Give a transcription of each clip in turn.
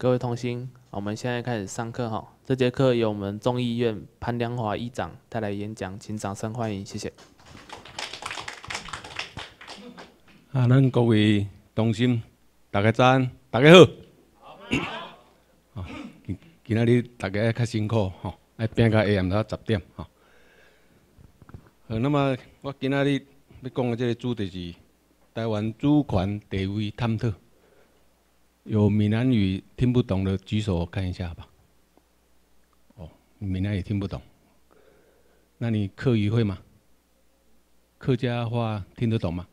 各位同心，我们现在开始上课哈。这节课由我们众议院潘良华议长带来演讲，请掌声欢迎，谢谢。 咱各位同心，大家早安，大家好。今仔日大家较辛苦吼，爱拼到下暗头10点吼。那么我今仔日要讲的这个主题是台湾主权地位探讨。有闽南语听不懂的举手看一下吧。哦，闽南语听不懂，那你客语会吗？客家话听得懂吗？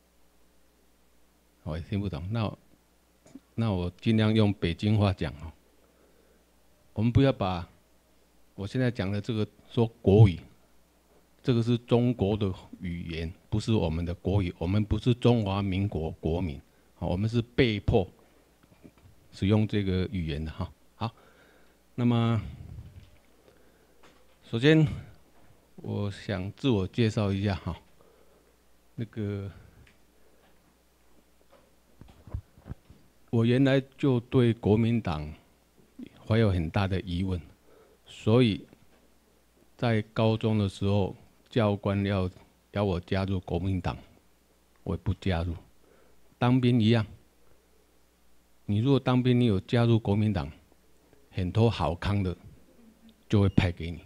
我也听不懂，那我尽量用北京话讲哦。我们不要把我现在讲的这个说国语，这个是中国的语言，不是我们的国语。我们不是中华民国国民，我们是被迫使用这个语言的哈。好，那么首先我想自我介绍一下哈。我原来就对国民党怀有很大的疑问，所以在高中的时候，教官要我加入国民党，我也不加入。当兵一样，你如果当兵，你有加入国民党，很多好康的就会派给你。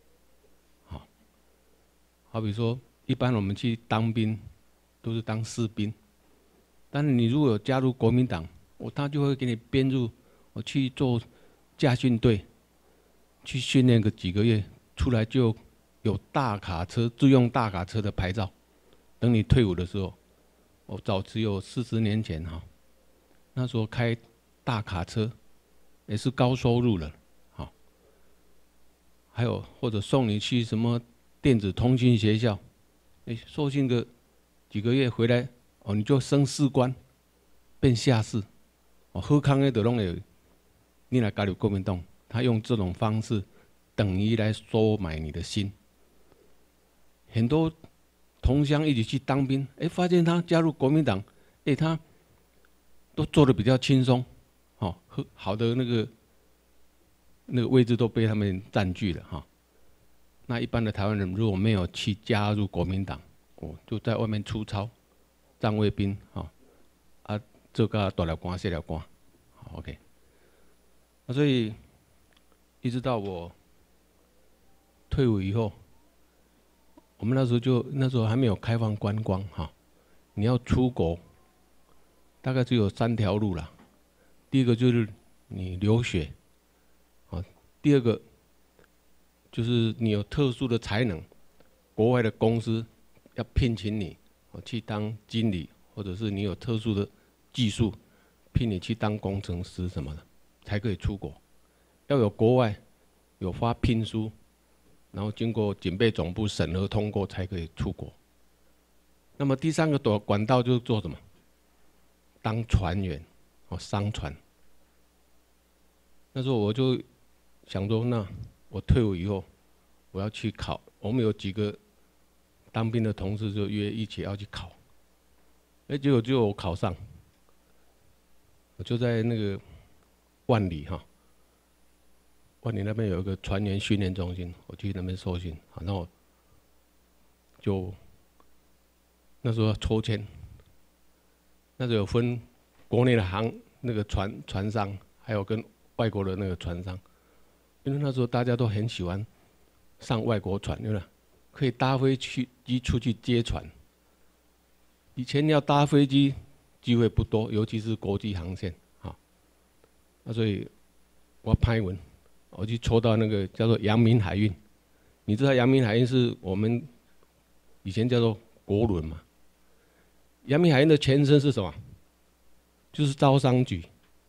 好比说，一般我们去当兵都是当士兵，但是你如果有加入国民党，他就会给你编入我去做驾训队，去训练个几个月，出来就有大卡车、自用大卡车的牌照。等你退伍的时候，我早只有40年前哈，那时候开大卡车也是高收入了，好。还有或者送你去什么电子通讯学校，受训个几个月回来，你就升士官，变下士。好康的就拢会，你来加入国民党，他用这种方式等于来收买你的心。很多同乡一起去当兵，发现他加入国民党，他都做得比较轻松，好的那个位置都被他们占据了哈。那一般的台湾人如果没有去加入国民党，就在外面出操，站卫兵做个大了官、小了官 ，OK。所以一直到我退伍以后，我们那时候还没有开放观光哈。你要出国，大概只有3条路啦。第一个就是你留学，第二个就是你有特殊的才能，国外的公司要聘请你去当经理，或者是你有特殊的技术，聘你去当工程师什么的，才可以出国。要有国外有发聘书，然后经过警备总部审核通过，才可以出国。那么第3个管道就是做什么？当船员，商船。那时候我就想说，那我退伍以后，我要去考。我们有几个当兵的同事就约一起要去考，结果就我考上。我就在那个万里哈，万里那边有一个船员训练中心，我去那边受训。好，那我就那时候抽签，那时候有分国内的那个船商，还有跟外国的那个船商，因为那时候大家都很喜欢上外国船，对吧？可以搭飞机出去接船。以前要搭飞机机会不多，尤其是国际航线，所以我拍文，我去抽到那个叫做阳明海运。你知道阳明海运是我们以前叫做国轮嘛？阳明海运的前身是什么？就是招商局，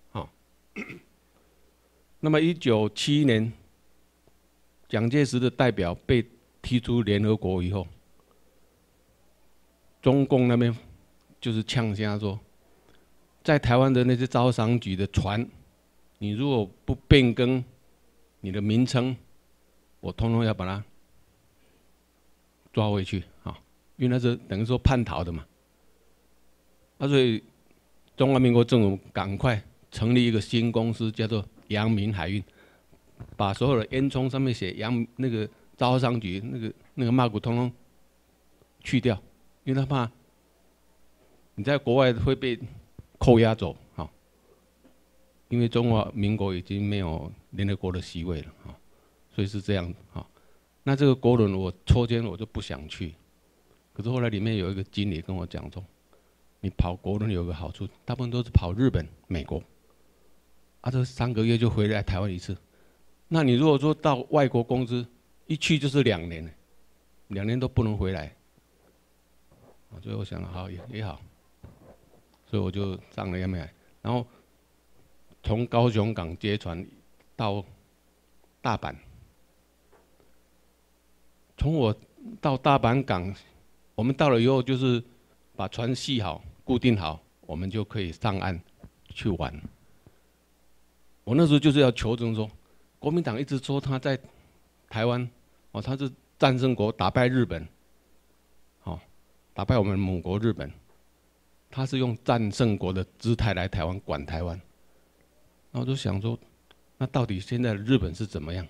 那么1971年，蒋介石的代表被踢出联合国以后，中共那边就是呛声说，在台湾的那些招商局的船，你如果不变更你的名称，我通通要把它抓回去因为那是等于说叛逃的嘛。所以中华民国政府赶快成立一个新公司，叫做阳明海运，把所有的烟囱上面写那个招商局那个 mark 通通去掉，因为他怕你在国外会被扣押走，哈。因为中华民国已经没有联合国的席位了，哈，所以是这样，哈。那这个国轮我抽签我就不想去，可是后来里面有一个经理跟我讲说，你跑国轮有个好处，大部分都是跑日本、美国，这3个月就回来台湾一次。那你如果说到外国公司，一去就是2年，2年都不能回来。所以我想好也好，所以我就上了 MI， 然后从高雄港接船到大阪。从我到大阪港，我们到了以后就是把船系好、固定好，我们就可以上岸去玩。我那时候就是要求证说，国民党一直说他在台湾，他是战胜国，打败日本，打败我们母国日本，他是用战胜国的姿态来台湾管台湾。然后我就想说，那到底现在的日本是怎么样？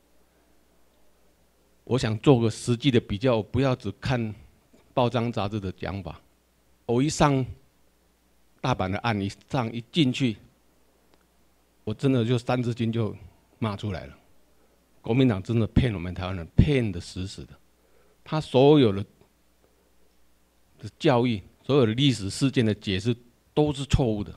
我想做个实际的比较，不要只看报章杂志的讲法。我一上大阪的岸，一进去，我真的就3字经就骂出来了。国民党真的骗我们台湾人，骗得死死的。他所有的教育，所有的历史事件的解释都是错误的，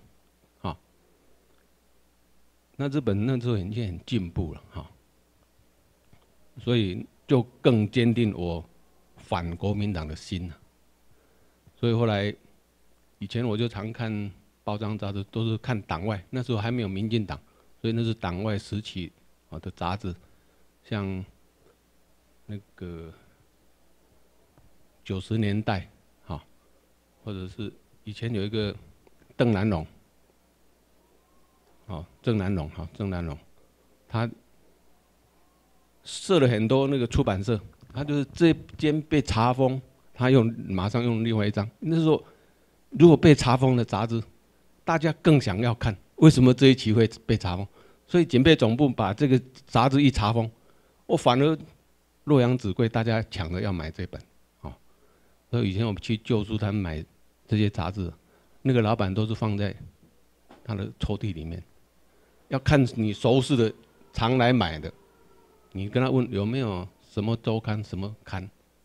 那日本那时候已经很进步了，所以就更坚定我反国民党的心了。所以后来，以前我就常看报章杂志，都是看党外，那时候还没有民进党，所以那是党外时期的杂志，像那个90年代，或者是以前有一个邓南榕，郑南榕，他设了很多那个出版社，他就是这间被查封，他马上用另外一张。那时候如果被查封的杂志，大家更想要看，为什么这一期会被查封？所以警备总部把这个杂志一查封，反而洛阳纸贵，大家抢着要买这本，所以以前我们去旧书摊买这些杂志，那个老板都是放在他的抽屉里面，要看你熟识的、常来买的，你跟他问有没有什么周刊、什么刊，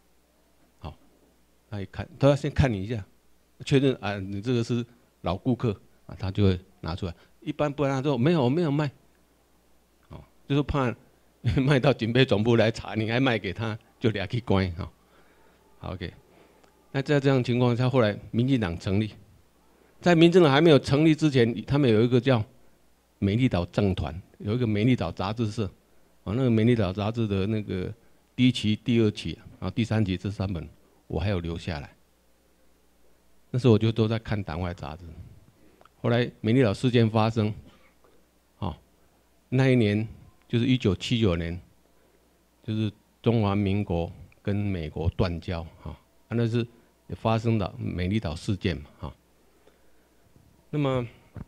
他一看，他要先看你一下，确认你这个是老顾客他就会拿出来。一般不然他说没有卖，就是怕卖到警备总部来查，你还卖给他，就俩去关好 ，OK。那在这样的情况下，后来民进党成立，在民进党还没有成立之前，他们有一个叫美丽岛政团，有一个美丽岛杂志社，那个美丽岛杂志的那个第1期、第2期，第3期这3本，我还有留下来。那时候我就都在看党外杂志。后来美丽岛事件发生，那一年就是1979年，就是中华民国跟美国断交，那是也发生了美丽岛事件嘛，那么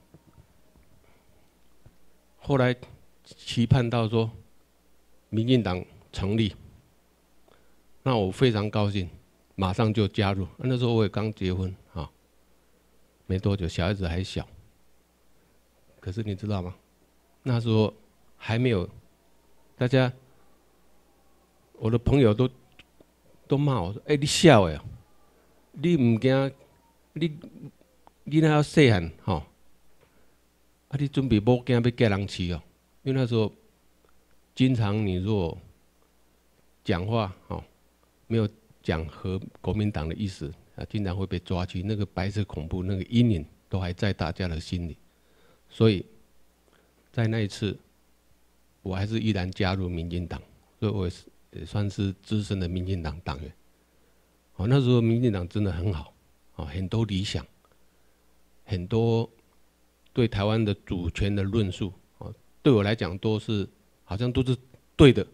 后来期盼到说民进党成立，那我非常高兴，马上就加入。那时候我也刚结婚没多久，小孩子还小。可是你知道吗？那时候还没有，大家，我的朋友都骂我说：“你小的，你唔惊，你那要细汉你准备某惊要嫁人饲哦。”因为那时候，经常你如果讲话没有讲和国民党的意思经常会被抓去，那个白色恐怖那个阴影都还在大家的心里。所以，在那一次，我还是依然加入民进党，所以我也算是资深的民进党党员。那时候民进党真的很好，很多理想，很多对台湾的主权的论述，对我来讲好像都是对的。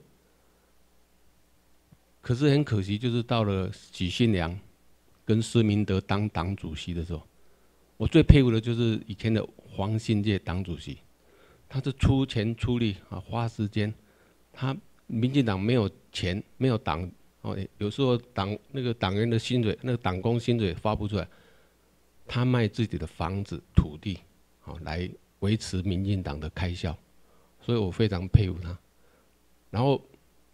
可是很可惜，就是到了许信良跟施明德当党主席的时候，我最佩服的就是以前的黄信介党主席，他是出钱出力啊，花时间。他民进党没有钱，没有党哦，有时候那个党员的薪水，那个党工薪水发不出来，他卖自己的房子、土地，好来维持民进党的开销，所以我非常佩服他。然后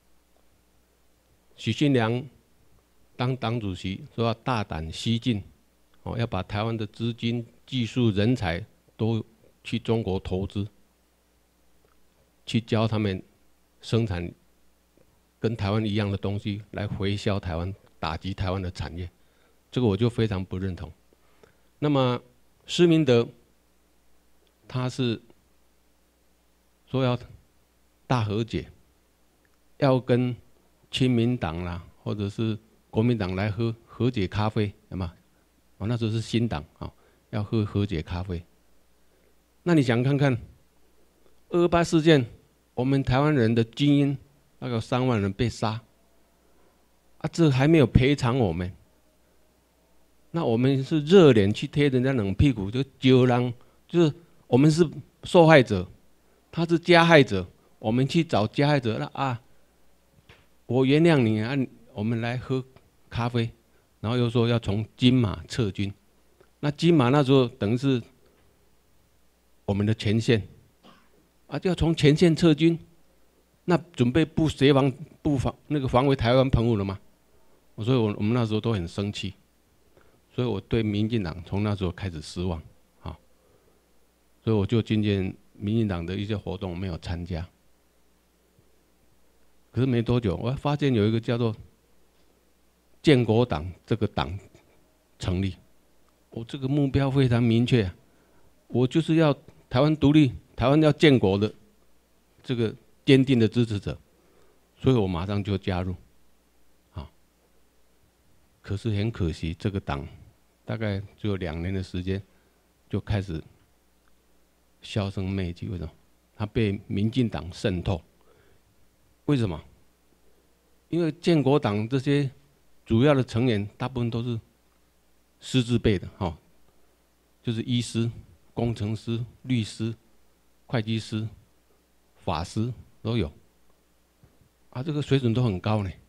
许信良当党主席说要大胆西进，哦，要把台湾的资金、技术、人才都去中国投资，去教他们生产跟台湾一样的东西，来回销台湾，打击台湾的产业，这个我就非常不认同。那么施明德，他是说要大和解，要跟亲民党啦，或者是国民党来喝和解咖啡，有吗？哦，那时候是新党啊，要喝和解咖啡。那你想看看228事件，我们台湾人的精英大概有3万人被杀，啊，这还没有赔偿我们，那我们是热脸去贴人家冷屁股，就揪人，就是我们是受害者，他是加害者，我们去找加害者，那啊，我原谅你啊，我们来喝咖啡，然后又说要从金马撤军，那金马那时候等于是我们的前线，啊，就要从前线撤军，那准备防卫台湾澎湖了吗？所以我们那时候都很生气，所以我对民进党从那时候开始失望，啊，所以我就今天民进党的一些活动没有参加。可是没多久，我发现有一个叫做建国党这个党成立，我这个目标非常明确，我就是要台湾独立，台湾要建国的这个坚定的支持者，所以我马上就加入，啊，可是很可惜，这个党大概只有2年的时间就开始销声匿迹，为什么？他被民进党渗透。为什么？因为建国党这些主要的成员大部分都是师字辈的，哈，就是医师、工程师、律师、会计师、法师都有，啊，这个水准都很高呢。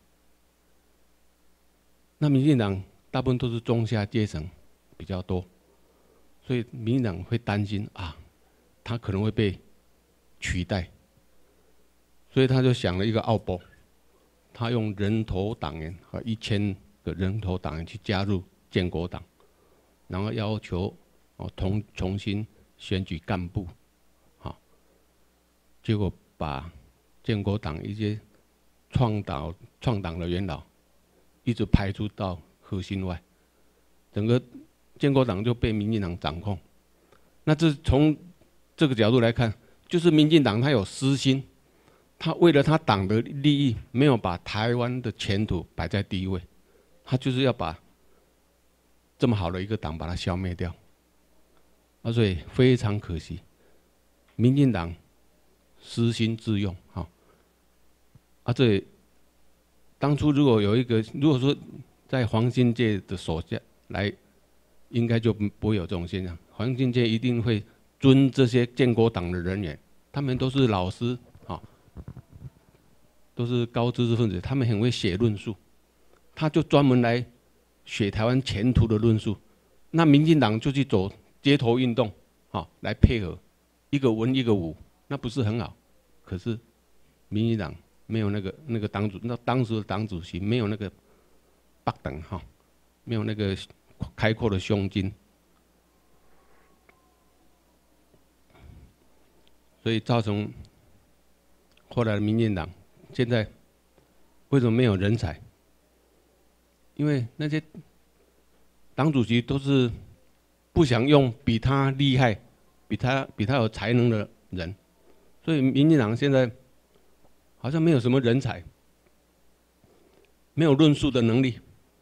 那民进党大部分都是中下阶层比较多，所以民进党会担心啊，他可能会被取代。所以他就想了一个奥博，他用人头党员和1000个人头党员去加入建国党，然后要求重新选举干部，好，结果把建国党一些创党的元老一直排除到核心外，整个建国党就被民进党掌控。那这从这个角度来看，就是民进党他有私心。他为了他党的利益，没有把台湾的前途摆在第一位，他就是要把这么好的一个党把它消灭掉，啊，所以非常可惜，民进党私心自用，哈，啊，这当初如果说在黄信介的手下来，应该就不会有这种现象。黄信介一定会尊这些建国党的人员，他们都是老师。都是高知识分子，他们很会写论述，他就专门来写台湾前途的论述。那民进党就去走街头运动，来配合，一个文一个武，那不是很好？可是民进党没有那个当时的党主席没有那个北等哈，没有那个开阔的胸襟，所以造成后来的民进党。现在为什么没有人才？因为那些党主席都是不想用比他厉害、比他有才能的人，所以民进党现在好像没有什么人才，没有论述的能力。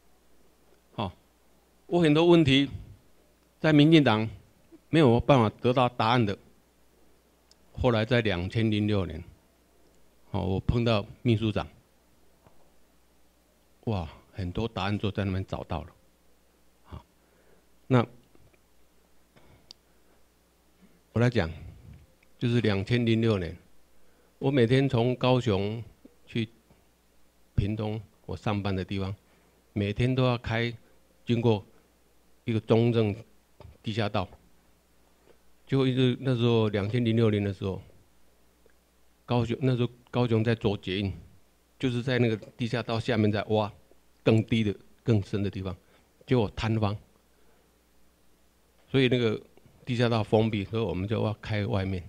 我很多问题在民进党没有办法得到答案的，后来在2006年。我碰到秘书长，哇，很多答案都在那边找到了，好，那我来讲，就是2006年，我每天从高雄去屏东我上班的地方，每天都要经过一个中正地下道。就那时候2006年的时候，那时候高雄在做捷运，就是在那个地下道下面在挖更低的、更深的地方，结果坍方，所以那个地下道封闭，所以我们就要开外面。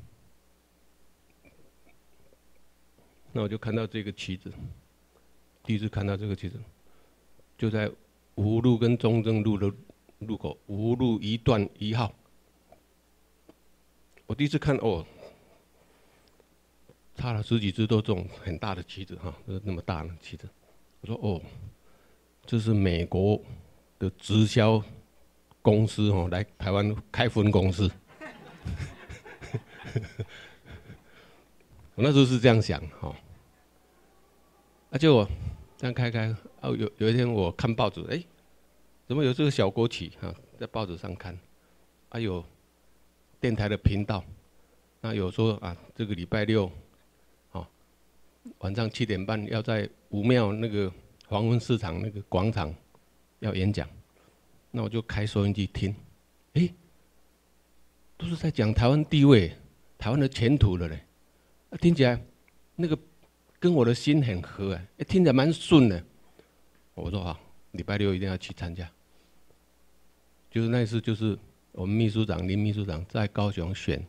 那我就看到这个旗子，第一次看到这个旗子，就在五福路跟中正路的路口，五福路1段1号。我第一次看哦，插了10几只都这种很大的旗子哈，那么大的旗子。我说哦，这是美国的直销公司哦，来台湾开分公司。我那时候是这样想哈。结果这样开有一天我看报纸，怎么有这个小国旗啊？在报纸上看，有电台的频道，那有说啊，这个礼拜6，晚上7点半要在武庙那个黄昏市场那个广场要演讲，那我就开收音机听，都是在讲台湾地位、台湾的前途的嘞，听起来那个跟我的心很合听起来蛮顺的。我说好，礼拜6一定要去参加。就是那一次，就是我们林秘书长在高雄选，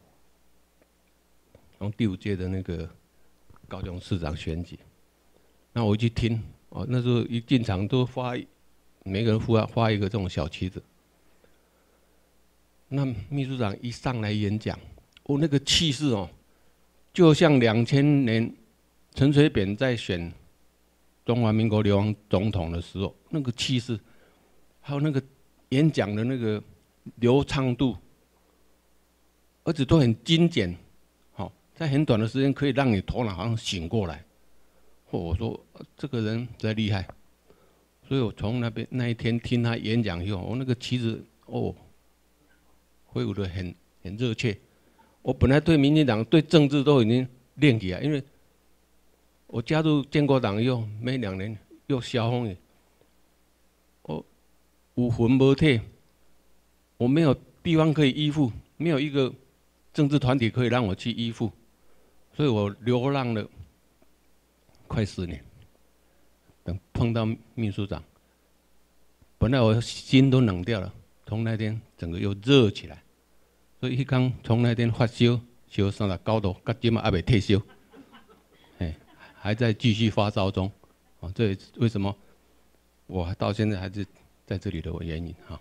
第5届的那个高雄市长选举。那我一去听，那时候一进场都每个人发一个这种小旗子。那秘书长一上来演讲，那个气势就像2000年陈水扁在选中华民国流亡总统的时候，那个气势，还有那个演讲的那个流畅度，而且都很精简，在很短的时间可以让你头脑好像醒过来。我说这个人真厉害，所以我从那一天听他演讲以后，我那个旗子挥舞得很热切。我本来对民进党、对政治都已经练起来，因为我加入建国党以后没2年又萧峰了，我有魂没体，我没有地方可以依附，没有一个政治团体可以让我去依附，所以我流浪了快10年。等碰到秘书长，本来我心都冷掉了，从那天整个又热起来。所以从那天发烧39度，到今还没退烧，还在继续发烧中。这为什么我到现在还是在这里的原因哈。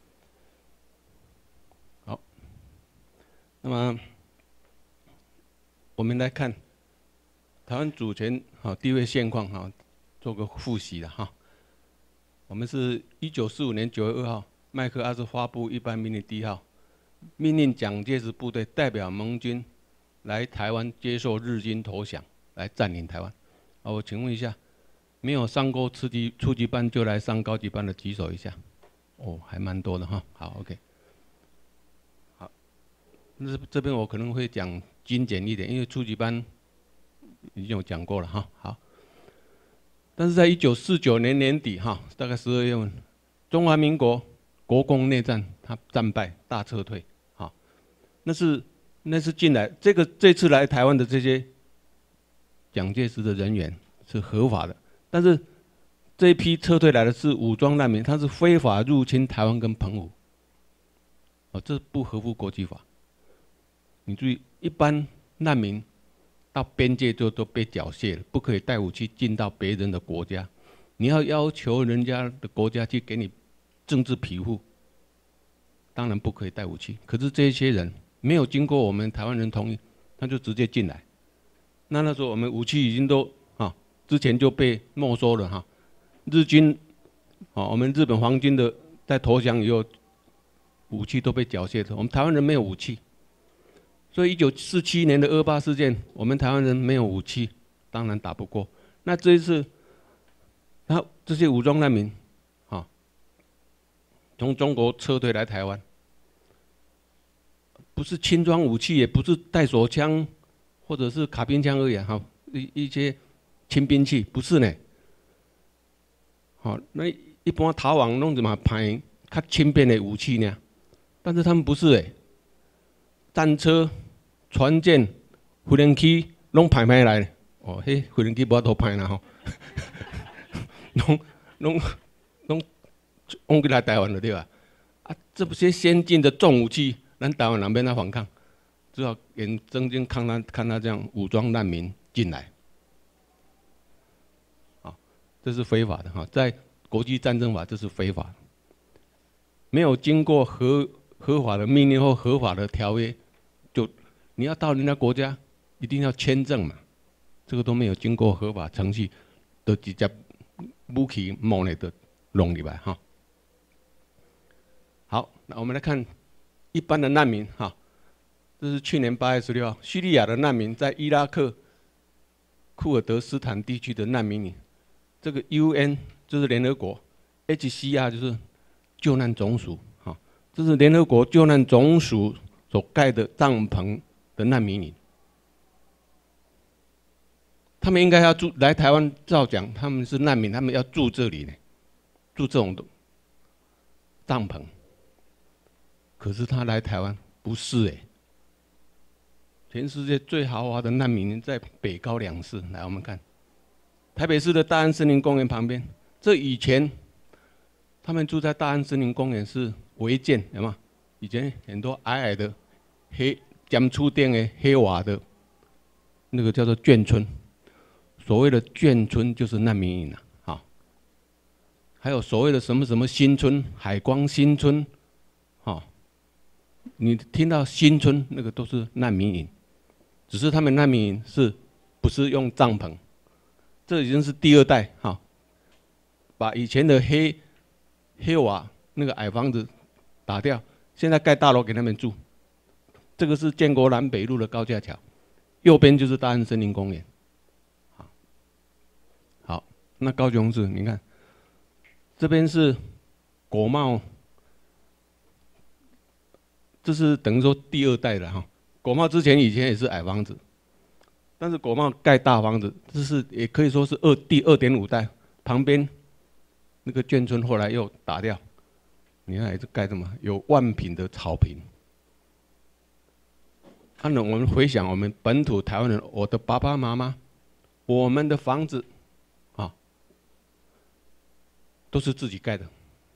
好，那么我们来看台湾主权地位现况做个复习了哈。我们是1945年9月2号，麦克阿瑟发布一般命令第1号，命令蒋介石部队代表盟军来台湾接受日军投降，来占领台湾。我请问一下，没有上过初级班就来上高级班的举手一下。还蛮多的哈。好 ，OK。好，这边我可能会讲精简一点，因为初级班已经有讲过了哈。好，但是在1949年年底大概12月份，中华民国国共内战，他战败大撤退。那是进来这次来台湾的这些蒋介石的人员是合法的，但是这一批撤退来的是武装难民，他是非法入侵台湾跟澎湖，这不合乎国际法。你注意，一般难民到边界就都被缴械了，不可以带武器进到别人的国家。你要求人家的国家去给你政治庇护，当然不可以带武器。可是这些人没有经过我们台湾人同意，他就直接进来。那时候我们武器已经都之前就被没收了日军我们日本皇军的在投降以后，武器都被缴械的，我们台湾人没有武器。所以1947年的28事件，我们台湾人没有武器，当然打不过。那这一次，这些武装难民从中国撤退来台湾， 不是轻装武器，也不是带手枪或者是卡宾枪而已哈，一些轻兵器不是呢。好，那一般逃亡弄什么派较轻便的武器呢？但是他们不是诶，战车、船舰、无人机拢派来的。哦，迄无人机无法度派啦吼，拢往过来台湾了对吧？啊，这些先进的重武器，咱台湾人免来反抗，只好眼睁睁看他这样武装难民进来。这是非法的哈，在国际战争法这是非法的，没有经过合法的命令或合法的条约，就你要到人家国家一定要签证嘛，这个都没有经过合法程序，就直接武器摸来的弄入来哈。好，那我们来看一般的难民哈，这是去年8月16号，叙利亚的难民在伊拉克库尔德斯坦地区的难民营。这个 UN 就是联合国 ，HCR 就是救难总署，哈，这是联合国救难总署所盖的帐篷的难民营。他们应该要住来台湾，照讲他们是难民，他们要住这里呢，住这种帐篷。可是他来台湾不是哎，全世界最豪华的难民营在北高2市，来我们看。台北市的大安森林公园旁边，这以前他们住在大安森林公园是违建，有吗？以前很多矮矮的黑尖粗顶的黑瓦的，那个叫做眷村。所谓的眷村就是难民营啊，还有所谓的什么什么新村、海光新村，啊，你听到新村那个都是难民营，只是他们难民营是不是用帐篷？这已经是第2代哈，把以前的黑瓦那个矮房子打掉，现在盖大楼给他们住。这个是建国南北路的高架桥，右边就是大安森林公园。好，那高雄市你看，这边是国贸，这是等于说第2代的哈。国贸之前以前也是矮房子。但是国贸盖大房子，这是也可以说是第2.5代，旁边那个眷村后来又打掉，你看还是盖什么有万坪的草坪。我们回想我们本土台湾人，我的爸爸妈妈，我们的房子啊，都是自己盖的。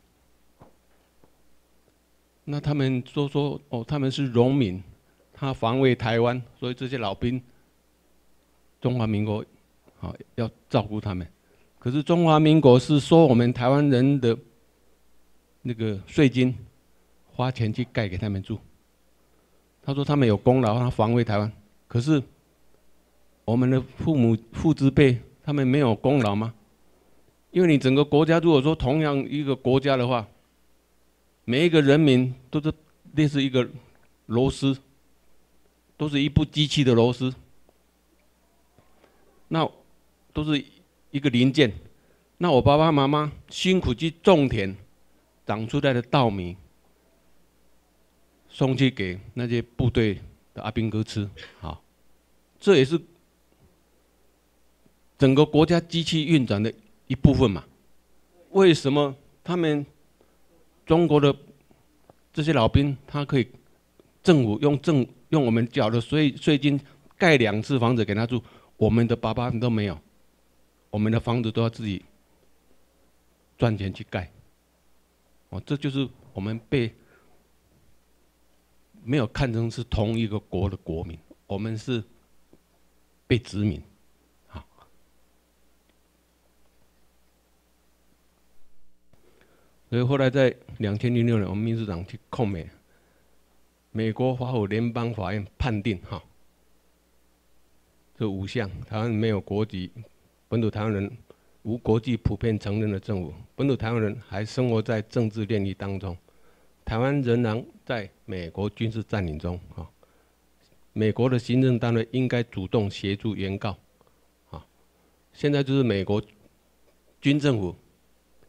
那他们说哦，他们是农民，他防卫台湾，所以这些老兵。中华民国，好要照顾他们，可是中华民国是收我们台湾人的那个税金，花钱去盖给他们住。他说他们有功劳，他防卫台湾，可是我们的父之辈，他们没有功劳吗？因为你整个国家如果说同样一个国家的话，每一个人民都是类似一个螺丝，都是一部机器的螺丝。那都是一个零件。那我爸爸妈妈辛苦去种田，长出来的稻米，送去给那些部队的阿兵哥吃，好，这也是整个国家机器运转的一部分嘛。为什么他们中国的这些老兵，他可以政府用我们缴的税金盖2次房子给他住？我们的爸爸都没有，我们的房子都要自己赚钱去盖。哦，这就是我们被没有看成是同一个国的国民，我们是被殖民。好，所以后来在2006年，我们民主党去控美国华府联邦法院判定哈。这5项，台湾没有国籍，本土台湾人无国际普遍承认的政府，本土台湾人还生活在政治炼狱当中，台湾仍然在美国军事占领中啊。美国的行政单位应该主动协助原告啊。现在就是美国军政府，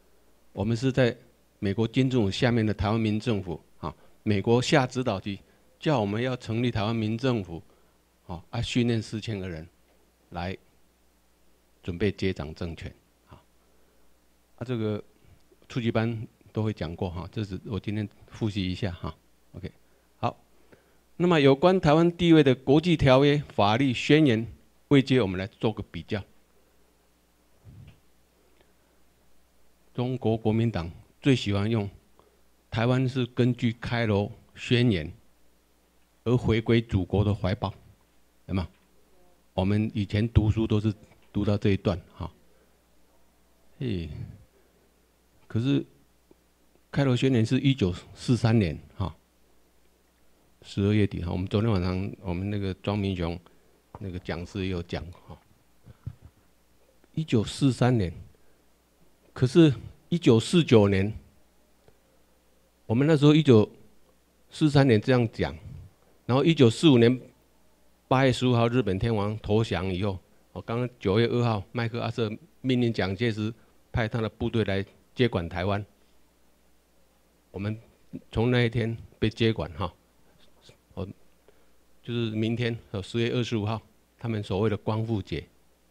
我们是在美国军政府下面的台湾民政府啊。美国下指导棋， 叫我们要成立台湾民政府，训练4000个人来准备接掌政权，这个初级班都会讲过哈，这是我今天复习一下哈。OK， 好，那么有关台湾地位的国际条约、法律宣言位阶，我们来做个比较。中国国民党最喜欢用台湾是根据开罗宣言而回归祖国的怀抱，有没有？我们以前读书都是读到这一段哈。可是开罗宣言是1943年12月底哈。我们昨天晚上我们那个庄明雄那个讲师也有讲哈。1943年，可是1949年，我们那时候1943年这样讲，然后1945年8月15号日本天皇投降以后，刚刚9月2号麦克阿瑟命令蒋介石派他的部队来接管台湾，我们从那一天被接管哈，就是明天10月25号，他们所谓的光复节，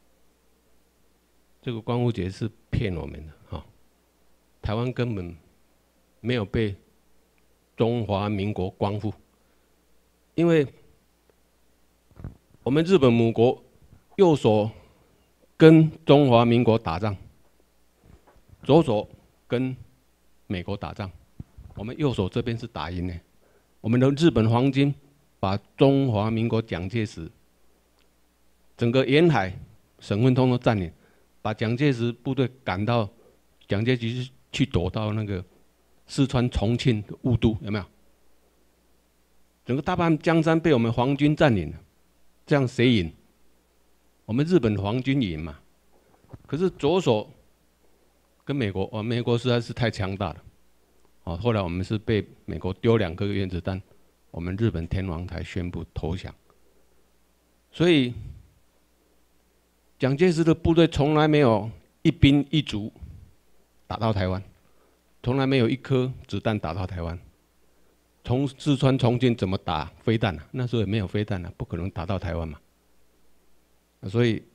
这个光复节是骗我们的哈，台湾根本没有被中华民国光复，因为我们日本母国右手跟中华民国打仗，左手跟美国打仗，我们右手这边是打赢的。我们的日本皇军把中华民国蒋介石整个沿海省份通通占领，把蒋介石部队赶到，蒋介石去躲到那个四川重庆的雾都，有没有？整个大半江山被我们皇军占领了，这样谁赢？我们日本皇军赢嘛。可是左手跟美国，美国实在是太强大了，后来我们是被美国丢2颗原子弹，我们日本天皇才宣布投降。所以蒋介石的部队从来没有一兵一卒打到台湾，从来没有1颗子弹打到台湾。从四川重庆怎么打飞弹啊？那时候也没有飞弹啊，不可能打到台湾嘛。所以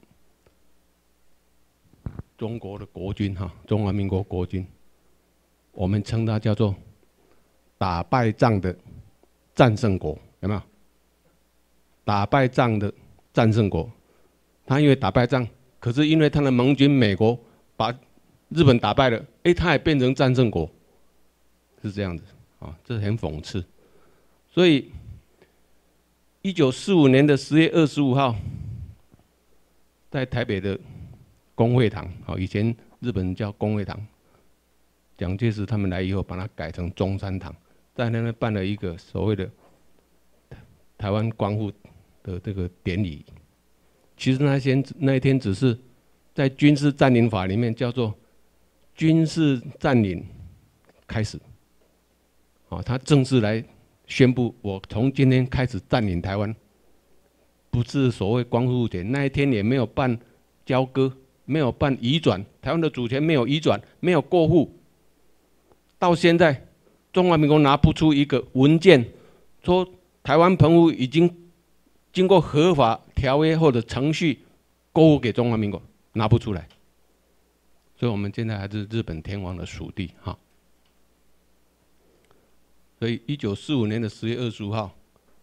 中国的国军中华民国国军，我们称它叫做打败仗的战胜国，有没有？打败仗的战胜国，他因为打败仗，可是因为他的盟军美国把日本打败了，他也变成战胜国，是这样子这很讽刺。所以1945年的10月25号，在台北的公会堂，以前日本人叫公会堂，蒋介石他们来以后，把它改成中山堂，在那边办了一个所谓的台湾光复的这个典礼。其实那一天只是在军事占领法里面叫做军事占领开始，他正式来宣布，我从今天开始占领台湾，不是所谓光复节。那一天也没有办交割，没有办移转，台湾的主权没有移转，没有过户。到现在，中华民国拿不出一个文件，说台湾澎湖已经经过合法条约或者程序过户给中华民国，拿不出来。所以我们现在还是日本天皇的属地所以1945年的10月25号，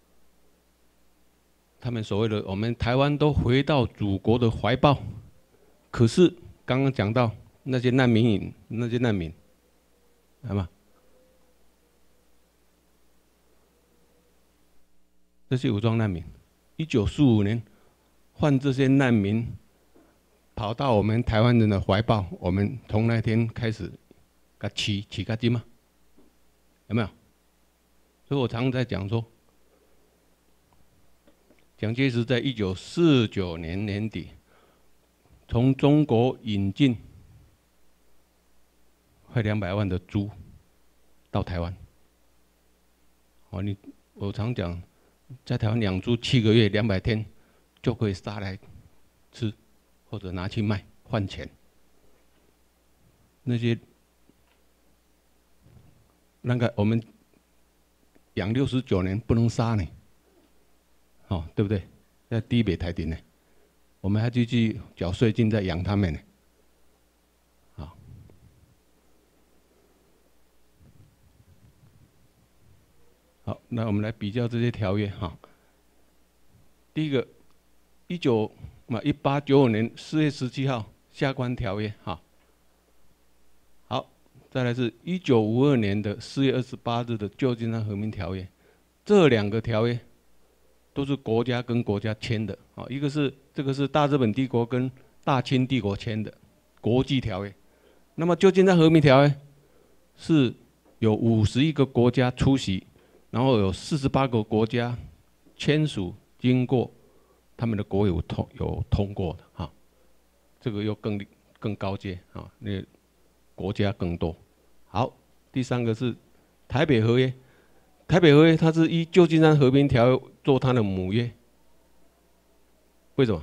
他们所谓的我们台湾都回到祖国的怀抱。可是刚刚讲到那些难民营，那些难民，好吗？这些武装难民，1945年换这些难民跑到我们台湾人的怀抱，我们从那天开始，给起个筋嘛，有没有？所以我常常在讲说，蒋介石在1949年年底从中国引进快200万的猪到台湾。我常讲，在台湾养猪7个月200天就可以杀来吃，或者拿去卖换钱。那个我们养69年不能杀呢，哦，对不对？在低北台顶呢，我们还继续缴税金在养他们呢，好，好，那我们来比较这些条约哈。第一个，1895年4月17号下关条约哈。好，再来是1952年的4月28日的旧金山和平条约，这两个条约都是国家跟国家签的啊，这个是大日本帝国跟大清帝国签的国际条约。那么旧金山和平条约是有51个国家出席，然后有48个国家签署，经过他们的国有通过的哈，这个又更高阶啊，那国家更多。好，第三个是台北合约。台北合约它是依旧金山和平条约做它的母约，为什么？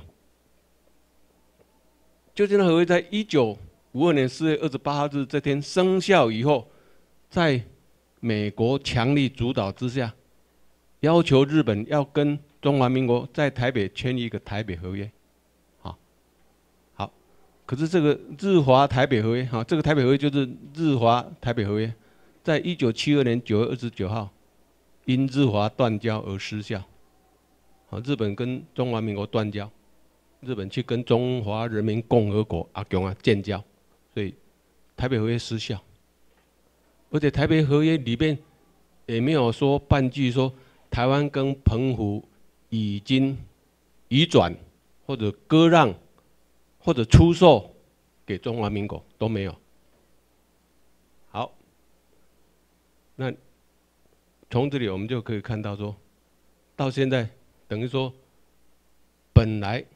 旧金山合约在1952年4月28号日这天生效以后，在美国强力主导之下，要求日本要跟中华民国在台北签一个台北合约，好，可是这个日华台北合约，这个台北合约就是日华台北合约，在1972年9月29号，因日华断交而失效，日本跟中华民国断交，日本去跟中华人民共和国阿共建交，所以台北合约失效，而且台北合约里面也没有说半句说台湾跟澎湖已经移转或者割让或者出售给中华民国都没有。好，那从这里我们就可以看到说，到现在等于说，本来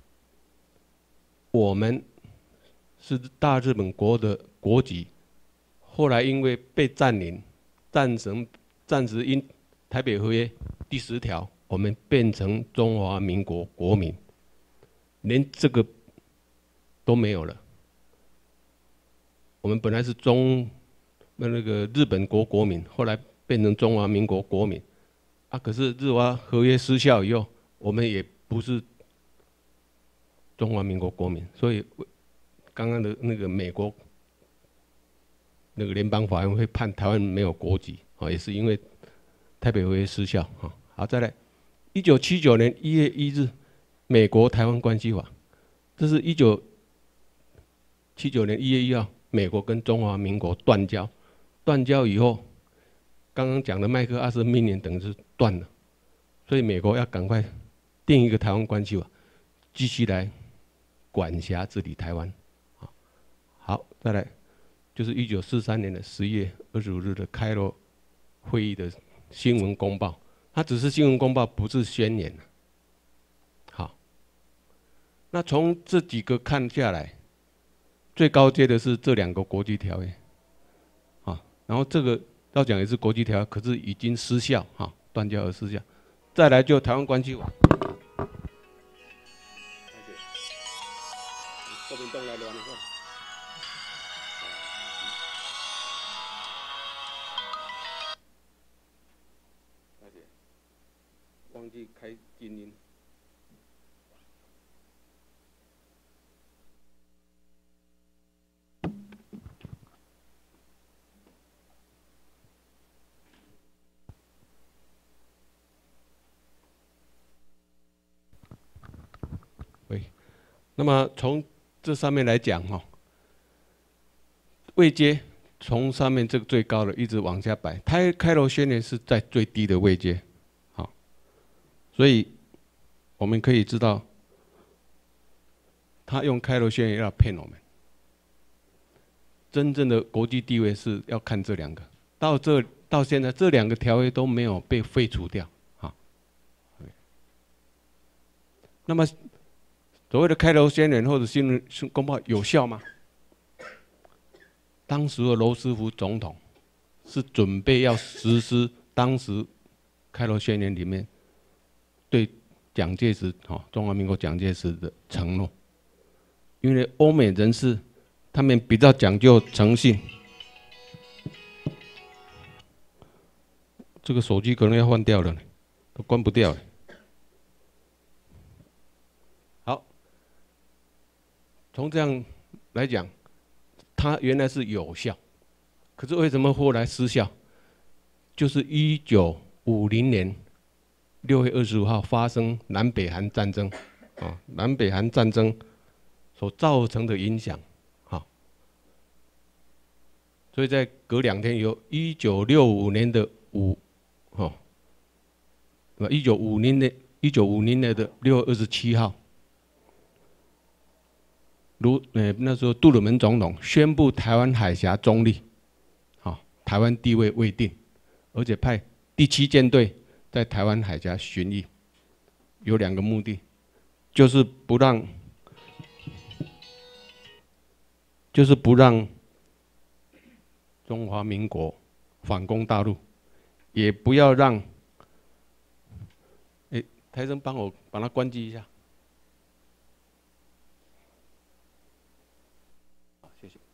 我们是大日本国的国籍，后来因为被占领，暂时因台北合约第10条，我们变成中华民国国民，连这个都没有了。我们本来是那个日本国民，后来变成中华民国国民，可是日华合约失效以后，我们也不是中华民国国民，所以刚刚的那个美国那个联邦法院会判台湾没有国籍，也是因为台北合约失效。好，再来，1979年1月1日，美国台湾关系法，这是1979年1月1号，美国跟中华民国断交，断交以后，刚刚讲的麦克阿瑟命令等于是断了，所以美国要赶快定一个台湾关系法，继续来管辖治理台湾。好，再来就是1943年的11月25日的开罗会议的新闻公报，它只是新闻公报，不是宣言。好，那从这几个看下来，最高阶的是这2个国际条约，然后这个要讲也是国际条约，可是已经失效，断交而失效。再来就台湾关系法，国民党来乱了。忘记开静音。喂，那么从这上面来讲，位阶从上面这个最高的一直往下摆，开罗宣言是在最低的位阶。所以我们可以知道，他用开罗宣言要骗我们。真正的国际地位是要看这2个，到现在这2个条约都没有被废除掉，那么所谓的开罗宣言或者新闻公报有效吗？当时的罗斯福总统是准备要实施当时开罗宣言里面对蒋介石中华民国蒋介石的承诺，因为欧美人士他们比较讲究诚信， 这个手机可能要换掉了呢，都关不掉了。好，从这样来讲，它原来是有效，可是为什么后来失效？就是1950年6月25号发生南北韩战争，南北韩战争所造成的影响，所以在隔2天以后，1965年的1950年的6月27号，那时候杜鲁门总统宣布台湾海峡中立，台湾地位未定，而且派第7舰队在台湾海峡巡弋，有2个目的，就是不让中华民国反攻大陆，也不要让，台生帮我把它关机一下，好，谢谢。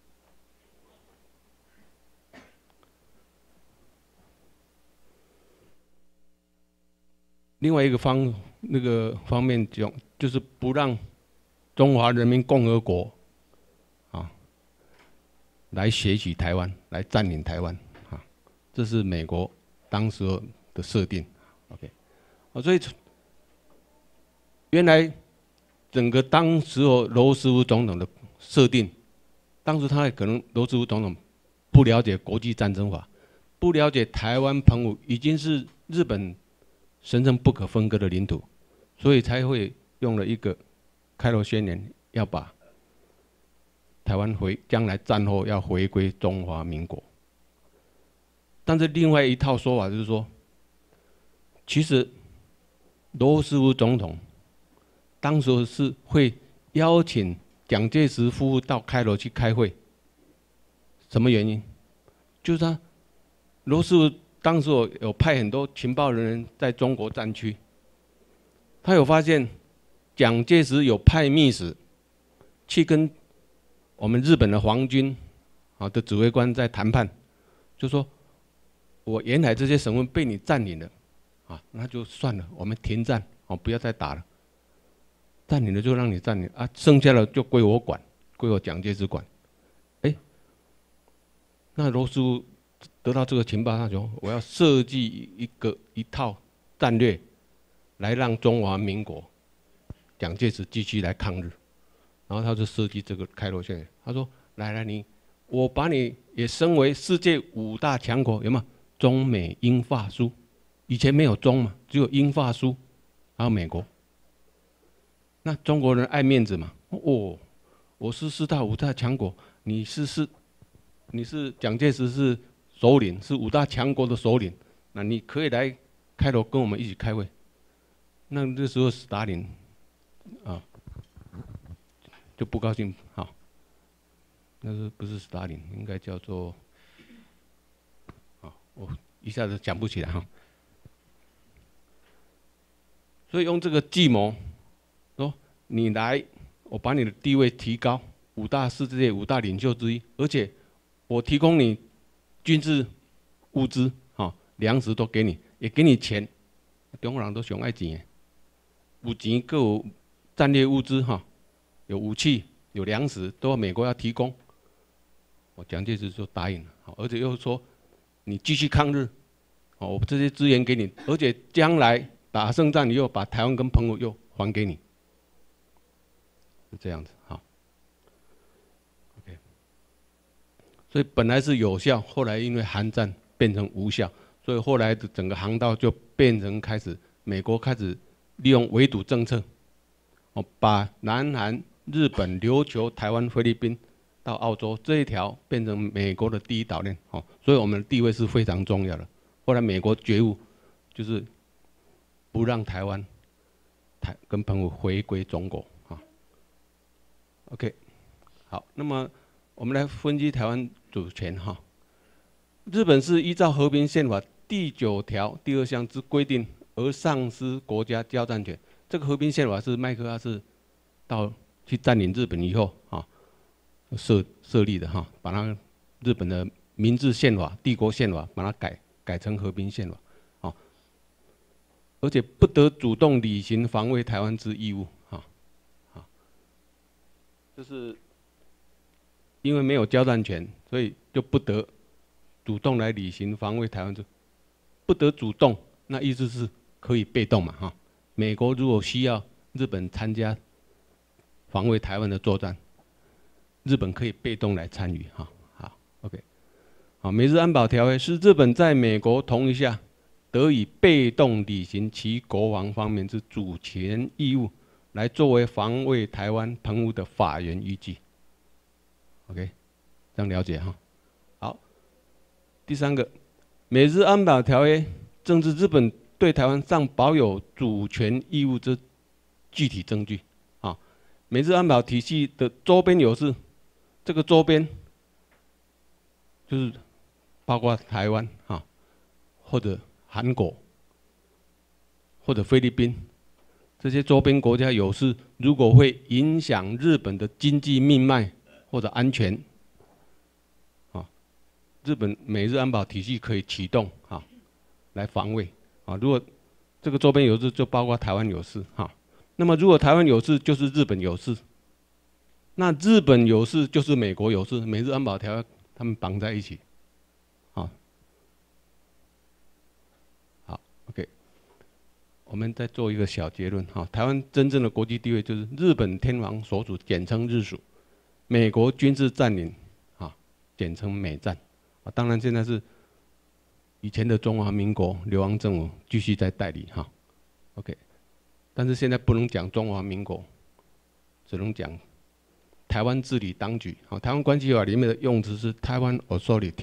另外一个方面讲，就是不让中华人民共和国来学取台湾，来占领台湾，这是美国当时的设定。OK， 所以原来整个当时罗斯福总统的设定，当时他可能罗斯福总统不了解国际战争法，不了解台湾澎湖已经是日本神圣不可分割的领土，所以才会用了一个开罗宣言，要把台湾将来战后要回归中华民国。但是另外一套说法就是说，其实罗斯福总统当时是会邀请蒋介石夫妇到开罗去开会。什么原因？就是罗斯福当时有派很多情报人员在中国战区，他有发现蒋介石有派密使去跟我们日本的皇军的指挥官在谈判，就说我沿海这些省份被你占领了，那就算了，我们停战，不要再打了。占领了就让你占领剩下的就归我管，归我蒋介石管。那罗斯福得到这个情报，他说我要设计一套战略，来让中华民国蒋介石继续来抗日。然后他就设计这个开罗宣言，他说：“来，我把你也升为世界5大强国，有没有？中美英法苏，以前没有中嘛，只有英法苏，还有美国。那中国人爱面子嘛，我是4大5大强国，你是蒋介石是首领，是5大强国的首领，那你可以来开罗跟我们一起开会。那时候斯大林就不高兴，那是不是斯大林？应该叫做，我一下子讲不起来哈。所以用这个计谋，说你来，我把你的地位提高世界5大领袖之一，而且我提供你军事物资，粮食都给你，也给你钱。中国人都上爱钱，有钱各有战略物资有武器、有粮食，都美国要提供。我蒋介石就答应了，而且又说你继续抗日，我这些资源给你，而且将来打胜仗以后，把台湾跟澎湖又还给你，是这样子OK， 所以本来是有效，后来因为韩战变成无效，所以后来的整个航道就变成美国开始利用围堵政策，把南韩、日本、琉球、台湾、菲律宾到澳洲这一条变成美国的第1岛链，所以我们的地位是非常重要的。后来美国觉悟，就是不让台湾跟澎湖回归中国OK， 好，那么我们来分析台湾主权日本是依照和平宪法第9条第2项之规定而丧失国家交战权。这个和平宪法是麦克阿瑟去占领日本以后设立的把它日本的明治宪法、帝国宪法把它改成和平宪法，啊，而且不得主动履行防卫台湾之义务，就是因为没有交战权，所以就不得主动来履行防卫台湾之，不得主动，那意思是可以被动嘛，哈。美国如果需要日本参加防卫台湾的作战，日本可以被动来参与，哈。好 ，OK。好，美日安保条约是日本在美国同意下，得以被动履行其国防方面之主权义务，来作为防卫台湾澎湖的法源依据。OK， 这样了解哈。好，第三个，美日安保条约正是日本对台湾尚保有主权义务之具体证据。啊，美日安保体系的周边有事，这个周边就是包括台湾啊，或者韩国，或者菲律宾。这些周边国家有事，如果会影响日本的经济命脉或者安全，啊，美日安保体系可以启动啊，来防卫啊。如果这个周边有事，就包括台湾有事哈。那么如果台湾有事，就是日本有事。那日本有事就是美国有事，美日安保条约他们绑在一起，好，好 ，OK。我们再做一个小结论哈，台湾真正的国际地位就是日本天皇所属，简称日属；美国军事占领，啊，简称美占。啊，当然现在是以前的中华民国流亡政府继续在代理哈 ，OK。但是现在不能讲中华民国，只能讲台湾治理当局。好，台湾关系法里面的用词是台湾 authority。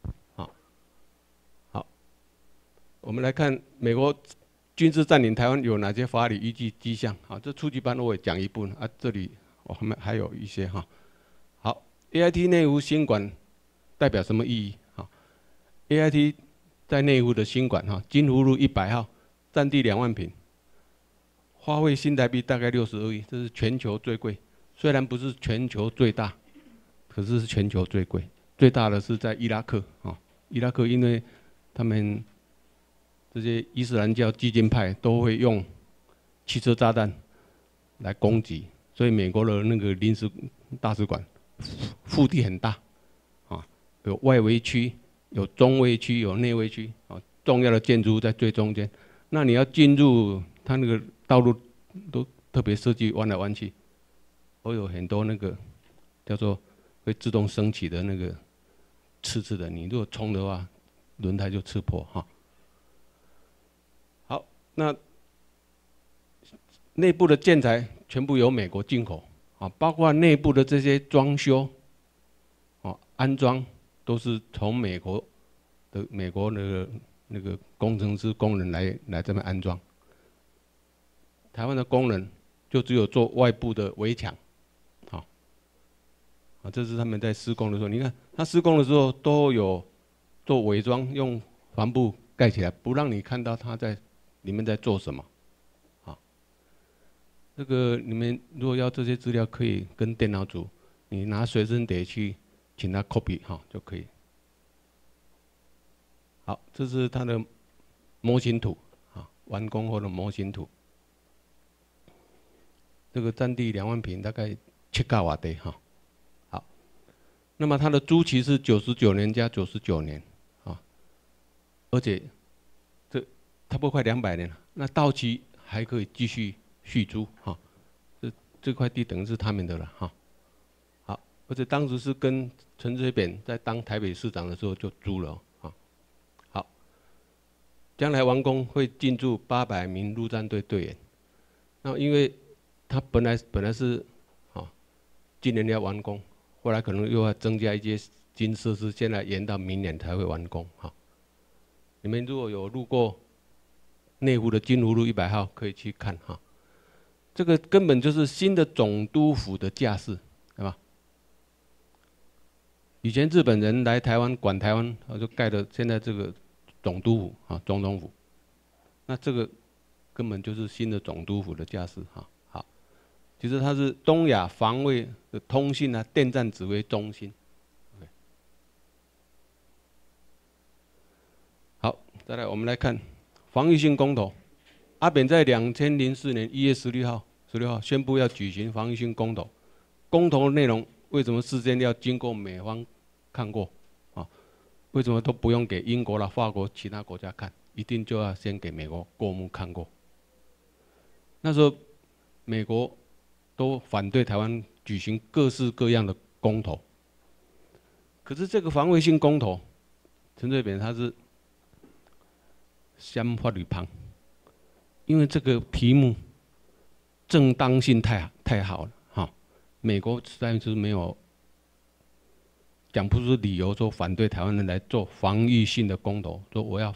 好，我们来看美国军事占领台湾有哪些法理依据迹象？好，这初级班我也讲一部分啊，这里我们还有一些哈。好 ，AIT 内湖新馆代表什么意义？好 ，AIT 在内湖的新馆哈，金湖路100号，占地2万坪，花费新台币大概62亿，这是全球最贵。虽然不是全球最大，可是是全球最贵。最大的是在伊拉克啊，伊拉克因为他们这些伊斯兰教激进派都会用汽车炸弹来攻击，所以美国的那个临时大使馆腹地很大，啊，有外围区、有中卫区、有内卫区，啊，重要的建筑物在最中间。那你要进入它那个道路都特别设计弯来弯去，我有很多那个叫做会自动升起的那个刺刺的，你如果冲的话，轮胎就刺破哈。好，那内部的建材全部由美国进口啊，包括内部的这些装修、啊安装，都是从美国那个工程师工人来这边安装。台湾的工人就只有做外部的围墙，好，啊，这是他们在施工的时候，你看他施工的时候都有做伪装，用帆布盖起来，不让你看到他在里面在做什么。好，这个你们如果要这些资料，可以跟电脑组，你拿随身碟去请他 copy 哈就可以。好，这是它的模型图啊，完工后的模型图。这个占地2万坪，大概7甲瓦地哈。好，那么它的租期是99年加99年啊，而且这差不多快200年了，那到期还可以继续续租哈。这块地等于是他们的了哈。好，而且当时是跟陈水扁在当台北市长的时候就租了啊。好，将来完工会进驻800名陆战队队员。那因为它本来是，今年要完工，后来可能又要增加一些新设施，现在延到明年才会完工哈。你们如果有路过内湖的金湖路100号，可以去看哈。这个根本就是新的总督府的架势，对吧？以前日本人来台湾管台湾，就盖的现在这个总督府啊，总统府。那这个根本就是新的总督府的架势哈。其实它是东亚防卫的通信啊、电站指挥中心。好， 再来我们来看防御性公投。阿扁在2004年1月16号宣布要举行防御性公投。公投的内容为什么事先要经过美方看过？啊，为什么都不用给英国啦、法国其他国家看，一定就要先给美国国务看过？那时候美国都反对台湾举行各式各样的公投，可是这个防卫性公投，陈水扁他是先发律旁，因为这个题目正当性太好了哈，美国实在是没有讲不出理由说反对台湾人来做防御性的公投，说我要